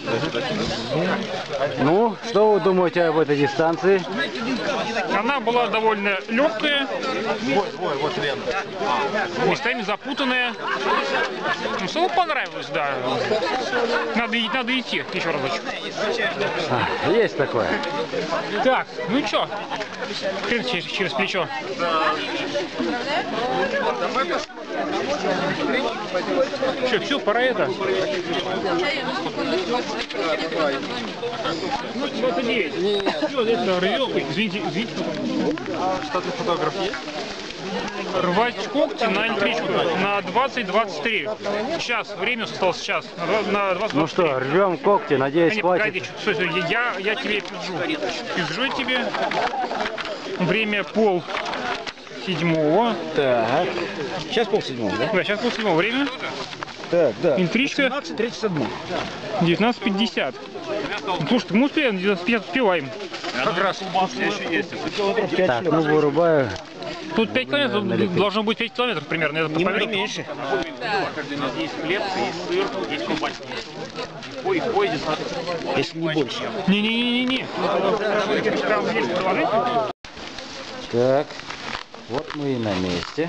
Ну, что вы думаете об этой дистанции? Она была довольно легкая. Местами запутанная. Ну, слово понравилось, да. Надо идти еще разочек. Есть такое. Так, ну что? Через плечо. Все, пора это. Ну, 29. Все, это рвёт. Извините. Что ты фотограф есть? Рвать когти на электричку на 20-23. Сейчас, время осталось час. На 20-23. Ну что, рвем когти, надеюсь, хватит. Погоди, я тебе пизжу. Пизжу тебе. Время 9:30. седьмого. Так. Сейчас полседьмого, да? Да, сейчас полседьмого. Время? Так, да. Электричка? 17:31. 19:50. Слушай, мы успеем, 19:50 успеваем. Как раз у вас еще есть. Так, ну вырубаю. Тут 5 километров, должно быть 5 километров примерно. Я Не проверил. меньше. Есть хлеб, есть сыр, есть колбаска. Ой, здесь надо. Если не больше. Не-не-не-не-не. Там есть положить. Так. Вот мы и на месте.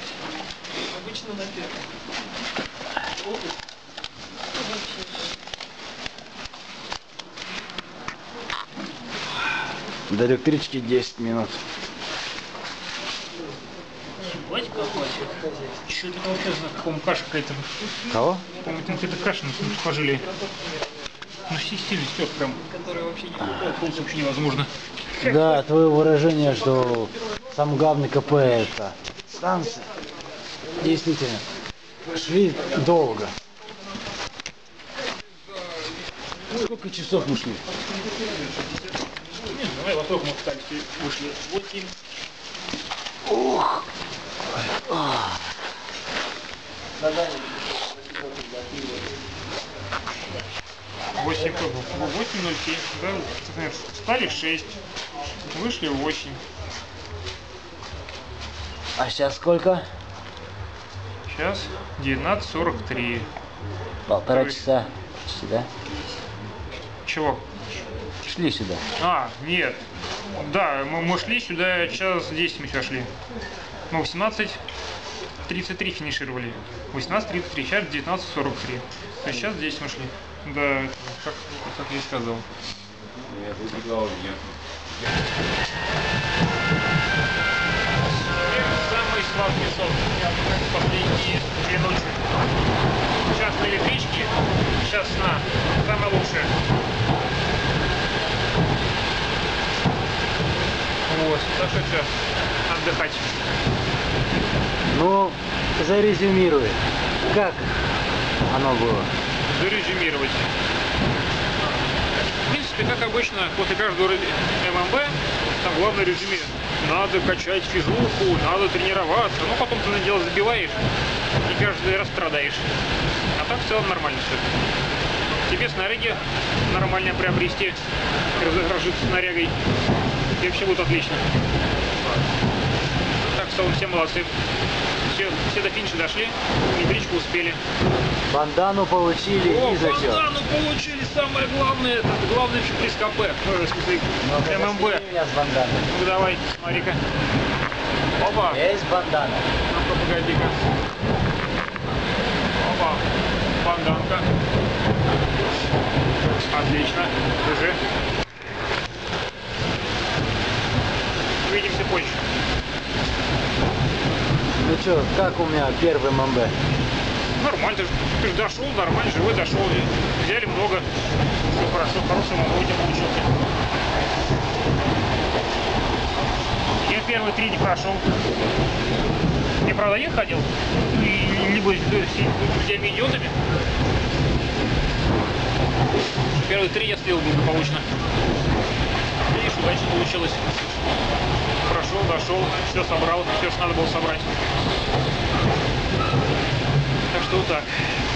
До электрички 10 минут. Ебать, какой. Что это вообще за каком каша какая-то? Кого? По-моему, там какая-то каша на сухожилии. Ну, сильно стёк прям. Который вообще не полз вообще невозможно. Да, твое выражение, что сам главный КП это станция. Действительно, шли долго. Сколько часов мы шли? Не знаю, во сколько мы встали, вышли. 8. Ух! 8:07. Да, встали в 6. Вышли в 8. А сейчас сколько? Сейчас 19:43. Полтора часа. Сюда. Чего? Шли сюда. А, нет. Да, мы шли сюда час 10 мы сюда шли. Мы 18:33 финишировали. 18:33, сейчас 19:43. То есть сейчас 10 мы шли. Да, как я и сказал. Самый сладкий сон. Последние 2 ночи. Сейчас на электричке, сейчас сна. Самое лучшее. Вот, так что сейчас отдыхать. Ну, зарезюмируй. Как оно было? Зарезюмировать. В принципе, как обычно, после каждого ММБ, там главное резюме. Надо качать физуху, надо тренироваться. Ну, потом ты на дело забиваешь и каждый раз страдаешь. А так в целом нормально все. Тебе снаряги нормально приобрести, разжиться снарягой. И вообще будет отлично. Так что все молодцы. Все до финиша дошли, электричку успели. Бандану получили и зачет. Бандану получили, самое главное, это главный вообще приз КП, в смысле ММБ. Меня с банданой. Ну давай, смотри-ка. Опа. Есть бандана. Ну-ка, погоди-ка. Опа. Банданка. Отлично. Держи. Увидимся позже. Ну что, как у меня первый ММБ? Нормально, ты же дошел, нормально, живой дошел. Взяли много. Все хорошо, хороший ММБ у тебя получился. Я первые 3 не прошел. Я, правда, один ходил. Либо с друзьями-идиотами. Первые 3 я слил благополучно. Видишь, удачно получилось. Прошел, дошел, все собрал, все, что надо было собрать. Так что вот так.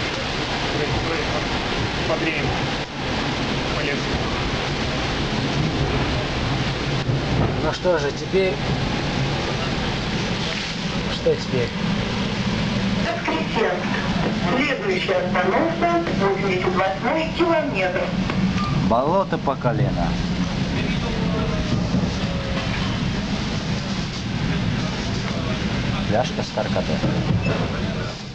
Подреем. Полез. Ну что же, теперь... Что теперь? Воскресенск. Следующая остановка 88 километр. Болото по колено. Пляж Эскаркадер.